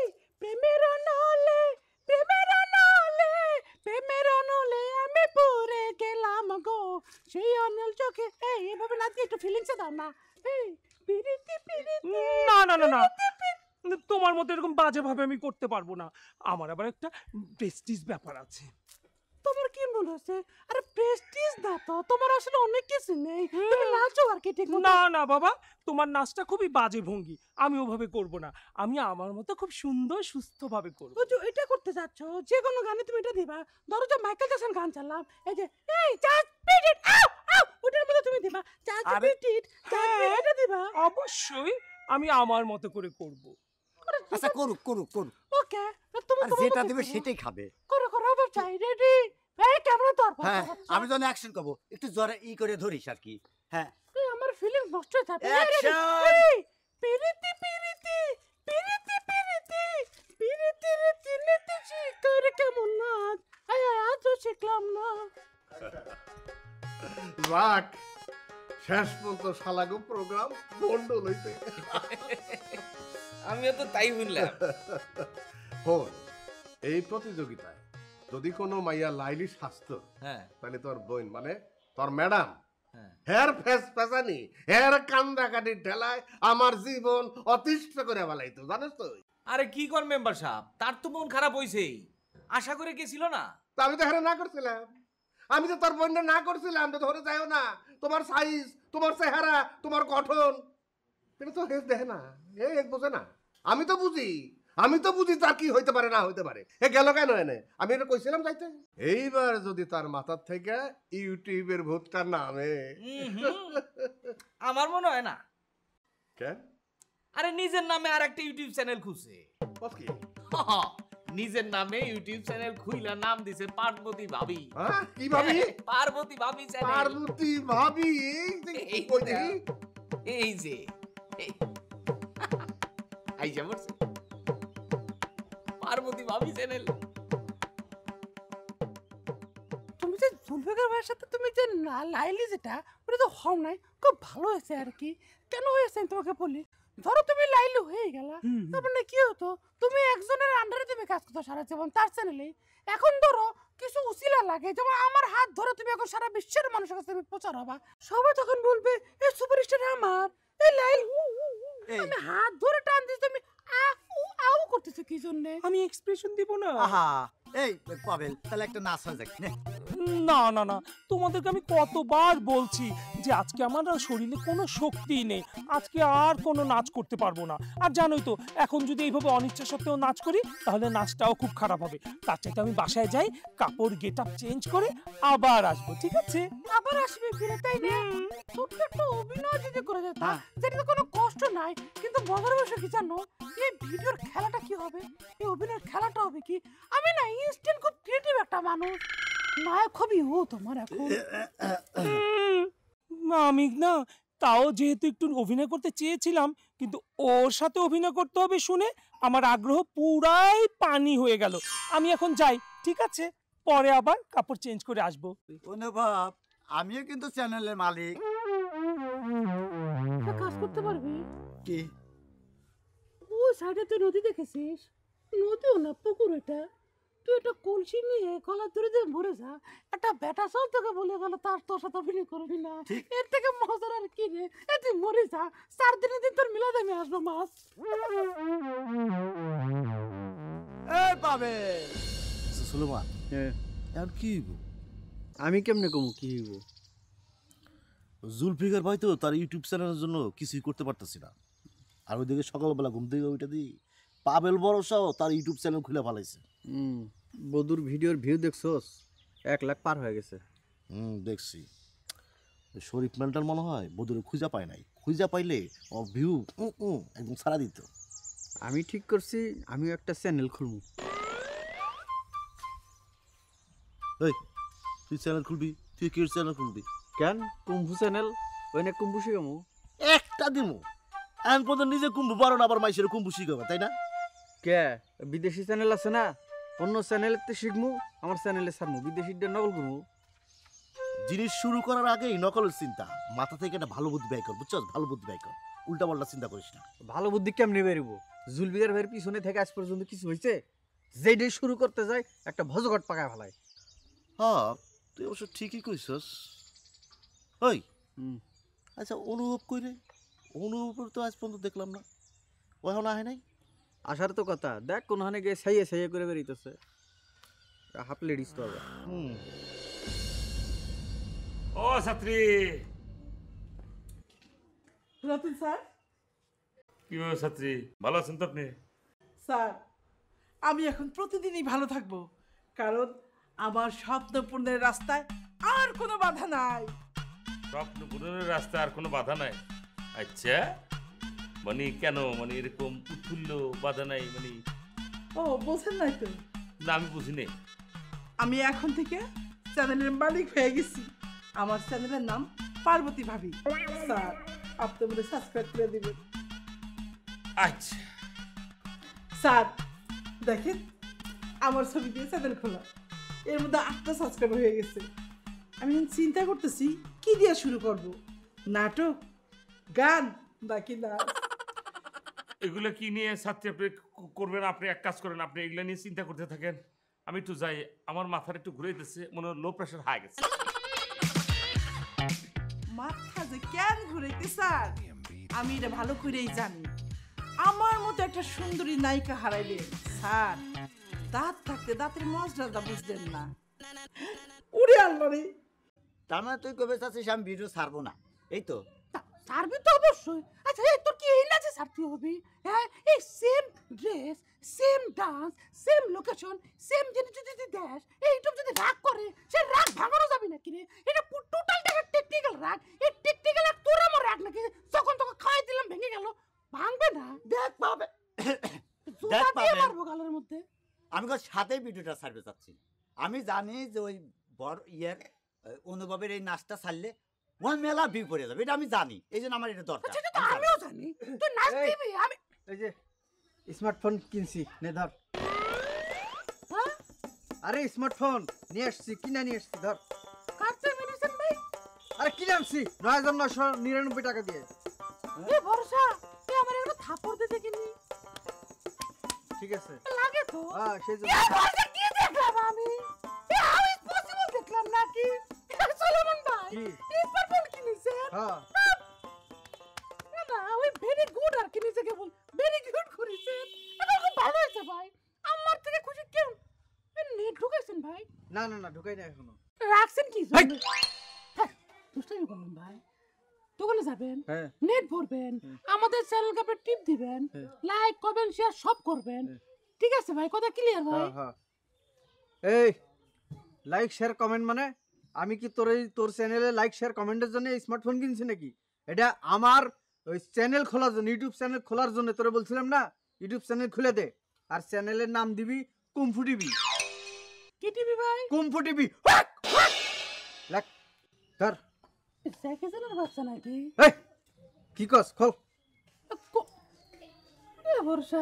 প্রেমের নলে প্রেমের নলে প্রেমের নলে আমি পড়ে গেলাম গো সেই অনল চোখে। এই এভাবে নাচ একটু ফিলিংসে দাও না। এই পিরিতি পিরিতি। না না না না, তোমার মতো এরকম বাজে ভাবে আমি করতে পারবো না। আমার আবার একটা প্রেস্টিজ ব্যাপার আছে। তোমার কি মনে হচ্ছে? আরে প্রেস্টিজ না তো, তোমার আসলে অনেক কিছু নেই, তুমি নাচো আর কি ঠিক মতো। না না বাবা, তোমার নাচটা খুবই বাজে ভঙ্গি, আমি ওভাবে করব না। আমি আমার মতো খুব সুন্দর সুস্থ ভাবে করব। ও যে এটা করতে যাচ্ছ, যে কোনো গানে তুমি এটা দিবা। ধরো যে মাইকেল জ্যাকসন গান চালাম, এই যে এই জাস্ট বিট ইট আউ আউ, ওটার মধ্যে তুমি দিবা just beat it, just beat এটা দিবা। অবশ্যই আমি আমার মতো করে করব। আচ্ছা করুক করুক করুক, ওকে তুমি আর যেটা দেবে সেটাই খাবে। করো করো, আবার চাই রেডি। এই ক্যামেরা ধর। হ্যাঁ আমি যখন অ্যাকশন করব একটু জোরে ই করে ধরিস আর কি। হ্যাঁ এই আমার ফিলিংস নষ্ট হয়ে যাবে। অ্যাকশন। এই পিরিতি পিরিতি পিরিতি পিরিতি পিরিতি রিতি নিতি শিকার কেমন নাচ, আয় আয় আজও শিখলাম না। যাক, শেষ পর্যন্ত শালাগো প্রোগ্রাম বন্ধ লইতে। আমিও তো তাই শুনলাম। হন, এই প্রতিযোগিতায় যদি কোনো মাইয়া লাইলি স্বাস্থ্য, হ্যাঁ তাহলে তোর বোন মানে তোর ম্যাডাম হের ফেস পেছানি হের কান্দা কাটি ঠেলায় আমার জীবন অতিষ্ঠ করে ফেলাইতো, জানিস তো? আরে কি কর মেম্বার সাহেব, তার তো মন খারাপ হইছেই, আশা করে গেছিল না। তা আমি তো হেরে না করছিলাম, আমি তো তোর বোনটা না করছিলাম যে ধরে যাও না, তোমার সাইজ, তোমার চেহারা, তোমার গঠন, এটা তো হেস দেখে না, এ এক বোঝে না। আমি তো বুঝি, আমি তো বুঝি তার কি হইতে পারে না হইতে পারে। এ গেল কেন এনে? আমি এটা কইছিলাম যাইতে। এইবার যদি তার মাথার থেকে ইউটিউবের ভূতটা নামে, আমার মনে হয় না। কেন? আরে নিজের নামে আর একটা ইউটিউব চ্যানেল খুলছে। কি? নিজের নামে ইউটিউব চ্যানেল খুইলা নাম দিছে পার্বতী ভাবি। হ্যাঁ কি ভাবি? পার্বতী ভাবি চ্যানেল। পার্বতী ভাবি? এই কই দেখি? এই যে এই যে বলছে পার্বতী ভাবি চ্যানেল। তুমি যে জুলফিকার ভাইয়ের সাথে তুমি যে লাইলি যেটা, ওটা তো হও নাই, খুব ভালো হয়েছে আর কি। কেন হয়েছে আমি তোমাকে বলি, ধরো তুমি লাইলি হয়ে গেলা, তার মানে কি হতো, তুমি একজনের আন্ডারে তুমি কাজ করতো সারা জীবন তার চ্যানেলে। এখন ধরো কিছু উসিলা লাগে, যেমন আমার হাত ধরে তুমি এখন সারা বিশ্বের মানুষের কাছে তুমি প্রচার হবা, সবাই তখন বলবে এই সুপারস্টার আমার, এই লাইল। আমি হাত ধরে টান দিই, তুমি আউ করতেছো কি জন্য? আমি এক্সপ্রেশন দিব না। আহা এই পাবেল, তাহলে একটা নাচ হয়ে যাক। না না না, তোমাদেরকে আমি কতবার বলছি যে আজকে আমার শরীরে কোনো শক্তি নেই, আজকে আর কোনো নাচ করতে পারবো না। আর জানোই তো এখন যদি এইভাবে অনিচ্ছা সত্ত্বেও নাচ করি তাহলে নাচটাও খুব খারাপ হবে। তার চাইতে আমি বাসায় যাই, কাপড় গেট আপ চেঞ্জ করে আবার আসবো, ঠিক আছে? আবার আসবে ফিরে, তাই না? ছোট্ট একটা অভিনয় যদি করে যেত, যেটাতে কোনো কষ্ট নাই, কিন্তু মজার বিষয় কি জানো, এই ভিডিওর খেলাটা কি হবে, এই অভিনয়ের খেলাটা হবে কি, আমি না ইনস্ট্যান্ট খুব ক্রিয়েটিভ একটা মানুষ, নায়ক হবি ও তোমার এখন। আমি না তাও যেহেতু একটু অভিনয় করতে চেয়েছিলাম, কিন্তু ওর সাথে অভিনয় করতে হবে শুনে আমার আগ্রহ পুরাই পানি হয়ে গেল। আমি এখন যাই, ঠিক আছে? পরে আবার কাপড় চেঞ্জ করে আসবো। অনুভব, আমিও কিন্তু চ্যানেলের মালিক। কাজ করতে পারবি কি? ওই সাইডে তুই নদী দেখেছিস? নদীও না, পুকুর। এটা তুই একটা কলসি নিয়ে গলা ধরে দিয়ে মরে যা, একটা বেটা চল তোকে বলে গেল তার তোর সাথে অভিনয় করবি না, এর থেকে মজার আর কি রে? এ তুই মরে যা, চার দিনের দিন তোর মিলা দামে আসবো মাছ। এই পাবে সুলেমান, এখন কি হইব? আমি কেমনে কমু কি হইব? জুলফিকার ভাই তো তার ইউটিউব চ্যানেলের জন্য কিছুই করতে পারতেছি না। আর ওইদিকে সকালবেলা ঘুম থেকে ওইটা দিই পাবেল বড়সাও তার ইউটিউব চ্যানেল খুলে ফেলাইছে। হুম, বদুর ভিডিওর ভিউ দেখছস? এক লাখ পার হয়ে গেছে। হুম, দেখছি। শরীফ মেন্টাল মনে হয় বদুরে খুঁজা পায় নাই, খুঁজা পাইলে ও ভিউ একদম সারা দিত। আমি ঠিক করছি, আমিও একটা চ্যানেল খুলবো। এই তুই চ্যানেল খুলবি? তুই কি চ্যানেল খুলবি? কেন? কুম্ভু চ্যানেল, ওই না কুম্ভু শিখামু। একটা দিমু এখন পর্যন্ত নিজে কুম্ভু পারো না, আবার মাইসের কুম্ভু শিখাবে, তাই না? কে বিদেশি চ্যানেল আছে না, অন্য চ্যানেলেতে শিখমু, আমার চ্যানেলে ছাড়মু, বিদেশিটা নকল করবো। জিনিস শুরু করার আগেই নকলের চিন্তা মাথা থেকে একটা ভালো বুদ্ধি ব্যয় কর, বুঝছস? ভালো বুদ্ধি ব্যয় কর। উল্টা পাল্টা চিন্তা করিস না। ভালো বুদ্ধি কেমনে বেরোব? জুলফিকার ভাইয়ের পিছনে থেকে আজ পর্যন্ত কিছু হয়েছে? যেটাই শুরু করতে যায় একটা ভজঘট পাকায় ফেলায়। হ্যাঁ তুই অবশ্য ঠিকই কইছস। ওই আচ্ছা অনুভব কইরে, অনুভব তো আজ পর্যন্ত দেখলাম না, ও এখন আহে নাই। আসার তো কথা, দেখ কোনখানে গিয়ে সাইয়ে সাইয়ে করে বেরিতেছে। হাফ লেডিস তো আবার। হুম ও ছাত্রী রতন স্যার। কি ব্যাপার ছাত্রী, ভালো আছেন তো আপনি? স্যার আমি এখন প্রতিদিনই ভালো থাকবো, কারণ আমার স্বপ্ন পূরণের রাস্তায় আর কোনো বাধা নাই। স্বপ্ন পূরণের রাস্তায় আর কোনো বাধা নাই? আচ্ছা মানে কেন, মানে এরকম উৎফুল্ল বাধা নাই মানে? ও বোঝেন নাই তো? না আমি বুঝিনি। আমি এখন থেকে চ্যানেলের মালিক হয়ে গেছি। আমার চ্যানেলের নাম পার্বতী ভাবি। স্যার আপনি বলে সাবস্ক্রাইব করে দিবেন। আচ্ছা স্যার দেখেন আমার ছবি দিয়ে চ্যানেল খোলা, এর মধ্যে আটটা সাবস্ক্রাইবার হয়ে গেছে। আমি চিন্তা করতেছি কি দিয়ে শুরু করব, নাটক, গান নাকি নাচ। এগুলো কি নিয়ে ছাত্রী আপনি করবেন? আপনি এক কাজ করেন, আপনি এগুলো নিয়ে চিন্তা করতে থাকেন, আমি একটু যাই, আমার মাথার একটু ঘুরে দিচ্ছে, মনে হয় লো প্রেশার হাই গেছে। মাথা যে কেন ঘুরাইতে স্যার আমি এটা ভালো করেই জানি। আমার মতো একটা সুন্দরী নায়িকা হারাইলে স্যার দাঁত থাকতে দাঁতের মজটা বুঝলেন না। উড়ে আল্লাহ রে। তার মানে তুই কবে চাচ্ছিস আমি ভিডিও ছাড়বো না, এই তো? ছাড়বি তো অবশ্যই। আচ্ছা এই তোর কি এই নাচে ছাড়তে হবে? হ্যাঁ এই same dress, same dance, same location, same জিনিস যদি তুই দেশ, এইটুক যদি রাগ করে সে রাগ ভাঙানো যাবে নাকি রে? এটা টোটালটা একটা টেকনিক্যাল রাগ। এই টেকনিক্যাল রাগ তোর আমার রাগ নাকি? যখন তোকে খাওয়াই দিলাম ভেঙে গেল, ভাঙবে না। দেখ পাবে দেখ পাবে মারবো গালের মধ্যে। আমি কোন সাথে ভিডিওটা ছাড়তে চাচ্ছি। আমি জানি যে ওই বড় ইয়ের অনুভবের এই নাচটা ছাড়লে ওয়ান মেলা ভিউ পড়ে যাবে, এটা আমি জানি, এই জন্য আমার এটা দরকার। সেটা তো আমিও জানি, তুই নাচ দিবি। আমি এই যে স্মার্টফোন কিনছি, নে ধর। আরে স্মার্টফোন নিয়ে আসছি, কিনা নিয়ে আসছি, ধর। কাটতে মিনিছেন ভাই? আরে কিনে আনছি নয় হাজার নয়শো নিরানব্বই টাকা দিয়ে। এ ভরসা তুই আমার একটা থাপ্পড় দিতে কিনি। ঠিক আছে লাগে তো। হ্যাঁ সেই জন্য। এ ভরসা কি দেখলাম আমি? এ হাউ ইজ পসিবল দেখলাম নাকি? সলোমন ভাই স্মার্টফোন কিনেছেন? হ্যাঁ না না ওই ভেরি গুড আর কিনেছে, কেবল ভেরি গুড করেছেন। এটা খুব ভালো হয়েছে ভাই, আমার থেকে খুশি কেউ নেট ঢুকাইছেন ভাই? না না না ঢুকাই না এখনো। রাখছেন কি জন্য? হ্যাঁ দুষ্টামি করলেন ভাই। দোকানে যাবেন, নেট ভরবেন, আমাদের চ্যানেলকে আপনি টিপ দিবেন, লাইক করবেন, শেয়ার সব করবেন। ঠিক আছে ভাই, কথা ক্লিয়ার ভাই? হ্যাঁ এই লাইক শেয়ার কমেন্ট মানে আমি কি তোর এই তোর চ্যানেলে লাইক শেয়ার কমেন্টের জন্য স্মার্টফোন কিনছি নাকি? এটা আমার ওই চ্যানেল খোলার জন্য, ইউটিউব চ্যানেল খোলার জন্য। তোরে বলছিলাম না ইউটিউব চ্যানেল খুলে দে, আর চ্যানেলের নাম দিবি কুমফু টিভি। কি টিভি ভাই? Kung fu TV. লাগ ধর। দেখে জানার বাচ্চা নাকি? এই কি কস খোল। এ ভরসা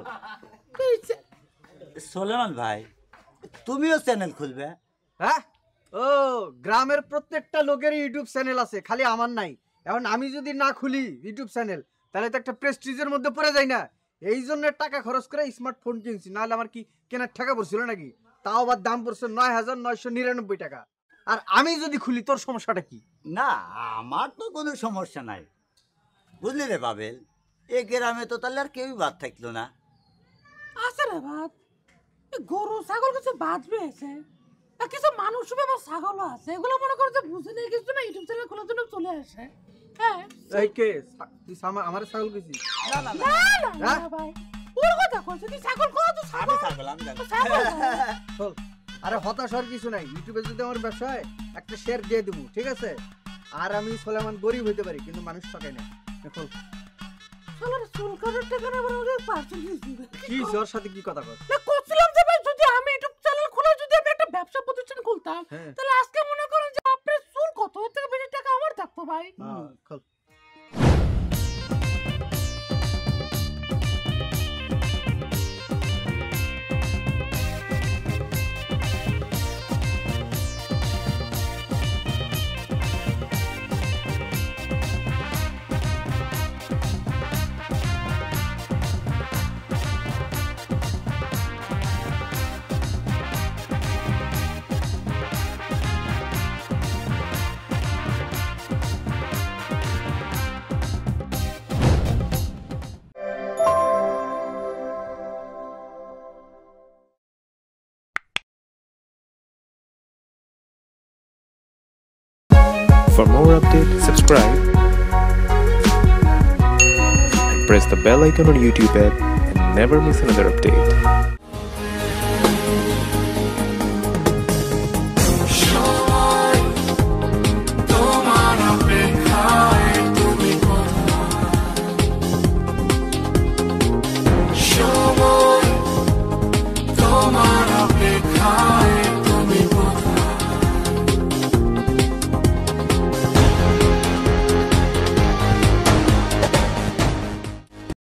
সোলেমান ভাই তুমিও চ্যানেল খুলবে? হ্যাঁ ও গ্রামের প্রত্যেকটা লোকের ইউটিউব চ্যানেল আছে, খালি আমার নাই। এখন আমি যদি না খুলি ইউটিউব চ্যানেল তাহলে তো একটা প্রেস্টিজের মধ্যে পড়ে যায় না। এই জন্য টাকা খরচ করে স্মার্টফোন কিনছি, নাহলে আমার কি কেনার টাকা পড়ছিল নাকি? তাও আবার দাম পড়ছে নয় হাজার নয়শো নিরানব্বই টাকা। আর আমি যদি খুলি তোর সমস্যাটা কি? না আমার তো কোনো সমস্যা নাই, বুঝলি রে বাবেল। এই গ্রামে তো তাহলে আর কেউই বাদ থাকলো না। আছে রে বাদ, গরু ছাগল কিছু বাঁচবে আছে, কিছু মানুষ বা ছাগলও আছে, এগুলো মনে করে যে বুঝে নেই কিছু না, ইউটিউব চ্যানেল খোলার জন্য চলে আসে। হ্যাঁ এই কে তুই আমার ছাগল গেছিস? না না না ভাই ওর কথা কইছিস, তুই ছাগল কো? তুই ছাগল ছাগল আমি জানি। চল আরে হতাশ হওয়ার কিছু নাই, ইউটিউবে যদি আমার ব্যবসা হয় একটা শেয়ার দিয়ে দেবো, ঠিক আছে? আর আমি সোলেমান গরিব হইতে পারি কিন্তু মানুষ ঠকাই না। দেখো শালার চুল কাটার টাকা না বলে পার্সেন্টেজ দিবে। কি ওর সাথে কি কথা কর? না কইছিলাম যে ভাই যদি আমি ইউটিউব চ্যানেল খুলে যদি আমি একটা ব্যবসা প্রতিষ্ঠান খুলতাম তাহলে আজকে মনে করেন যে আপনার চুল কত এর থেকে বেশি টাকা আমার থাকতো ভাই। হ্যাঁ খোল। For more updates, subscribe and press the bell icon on YouTube app and never miss another update.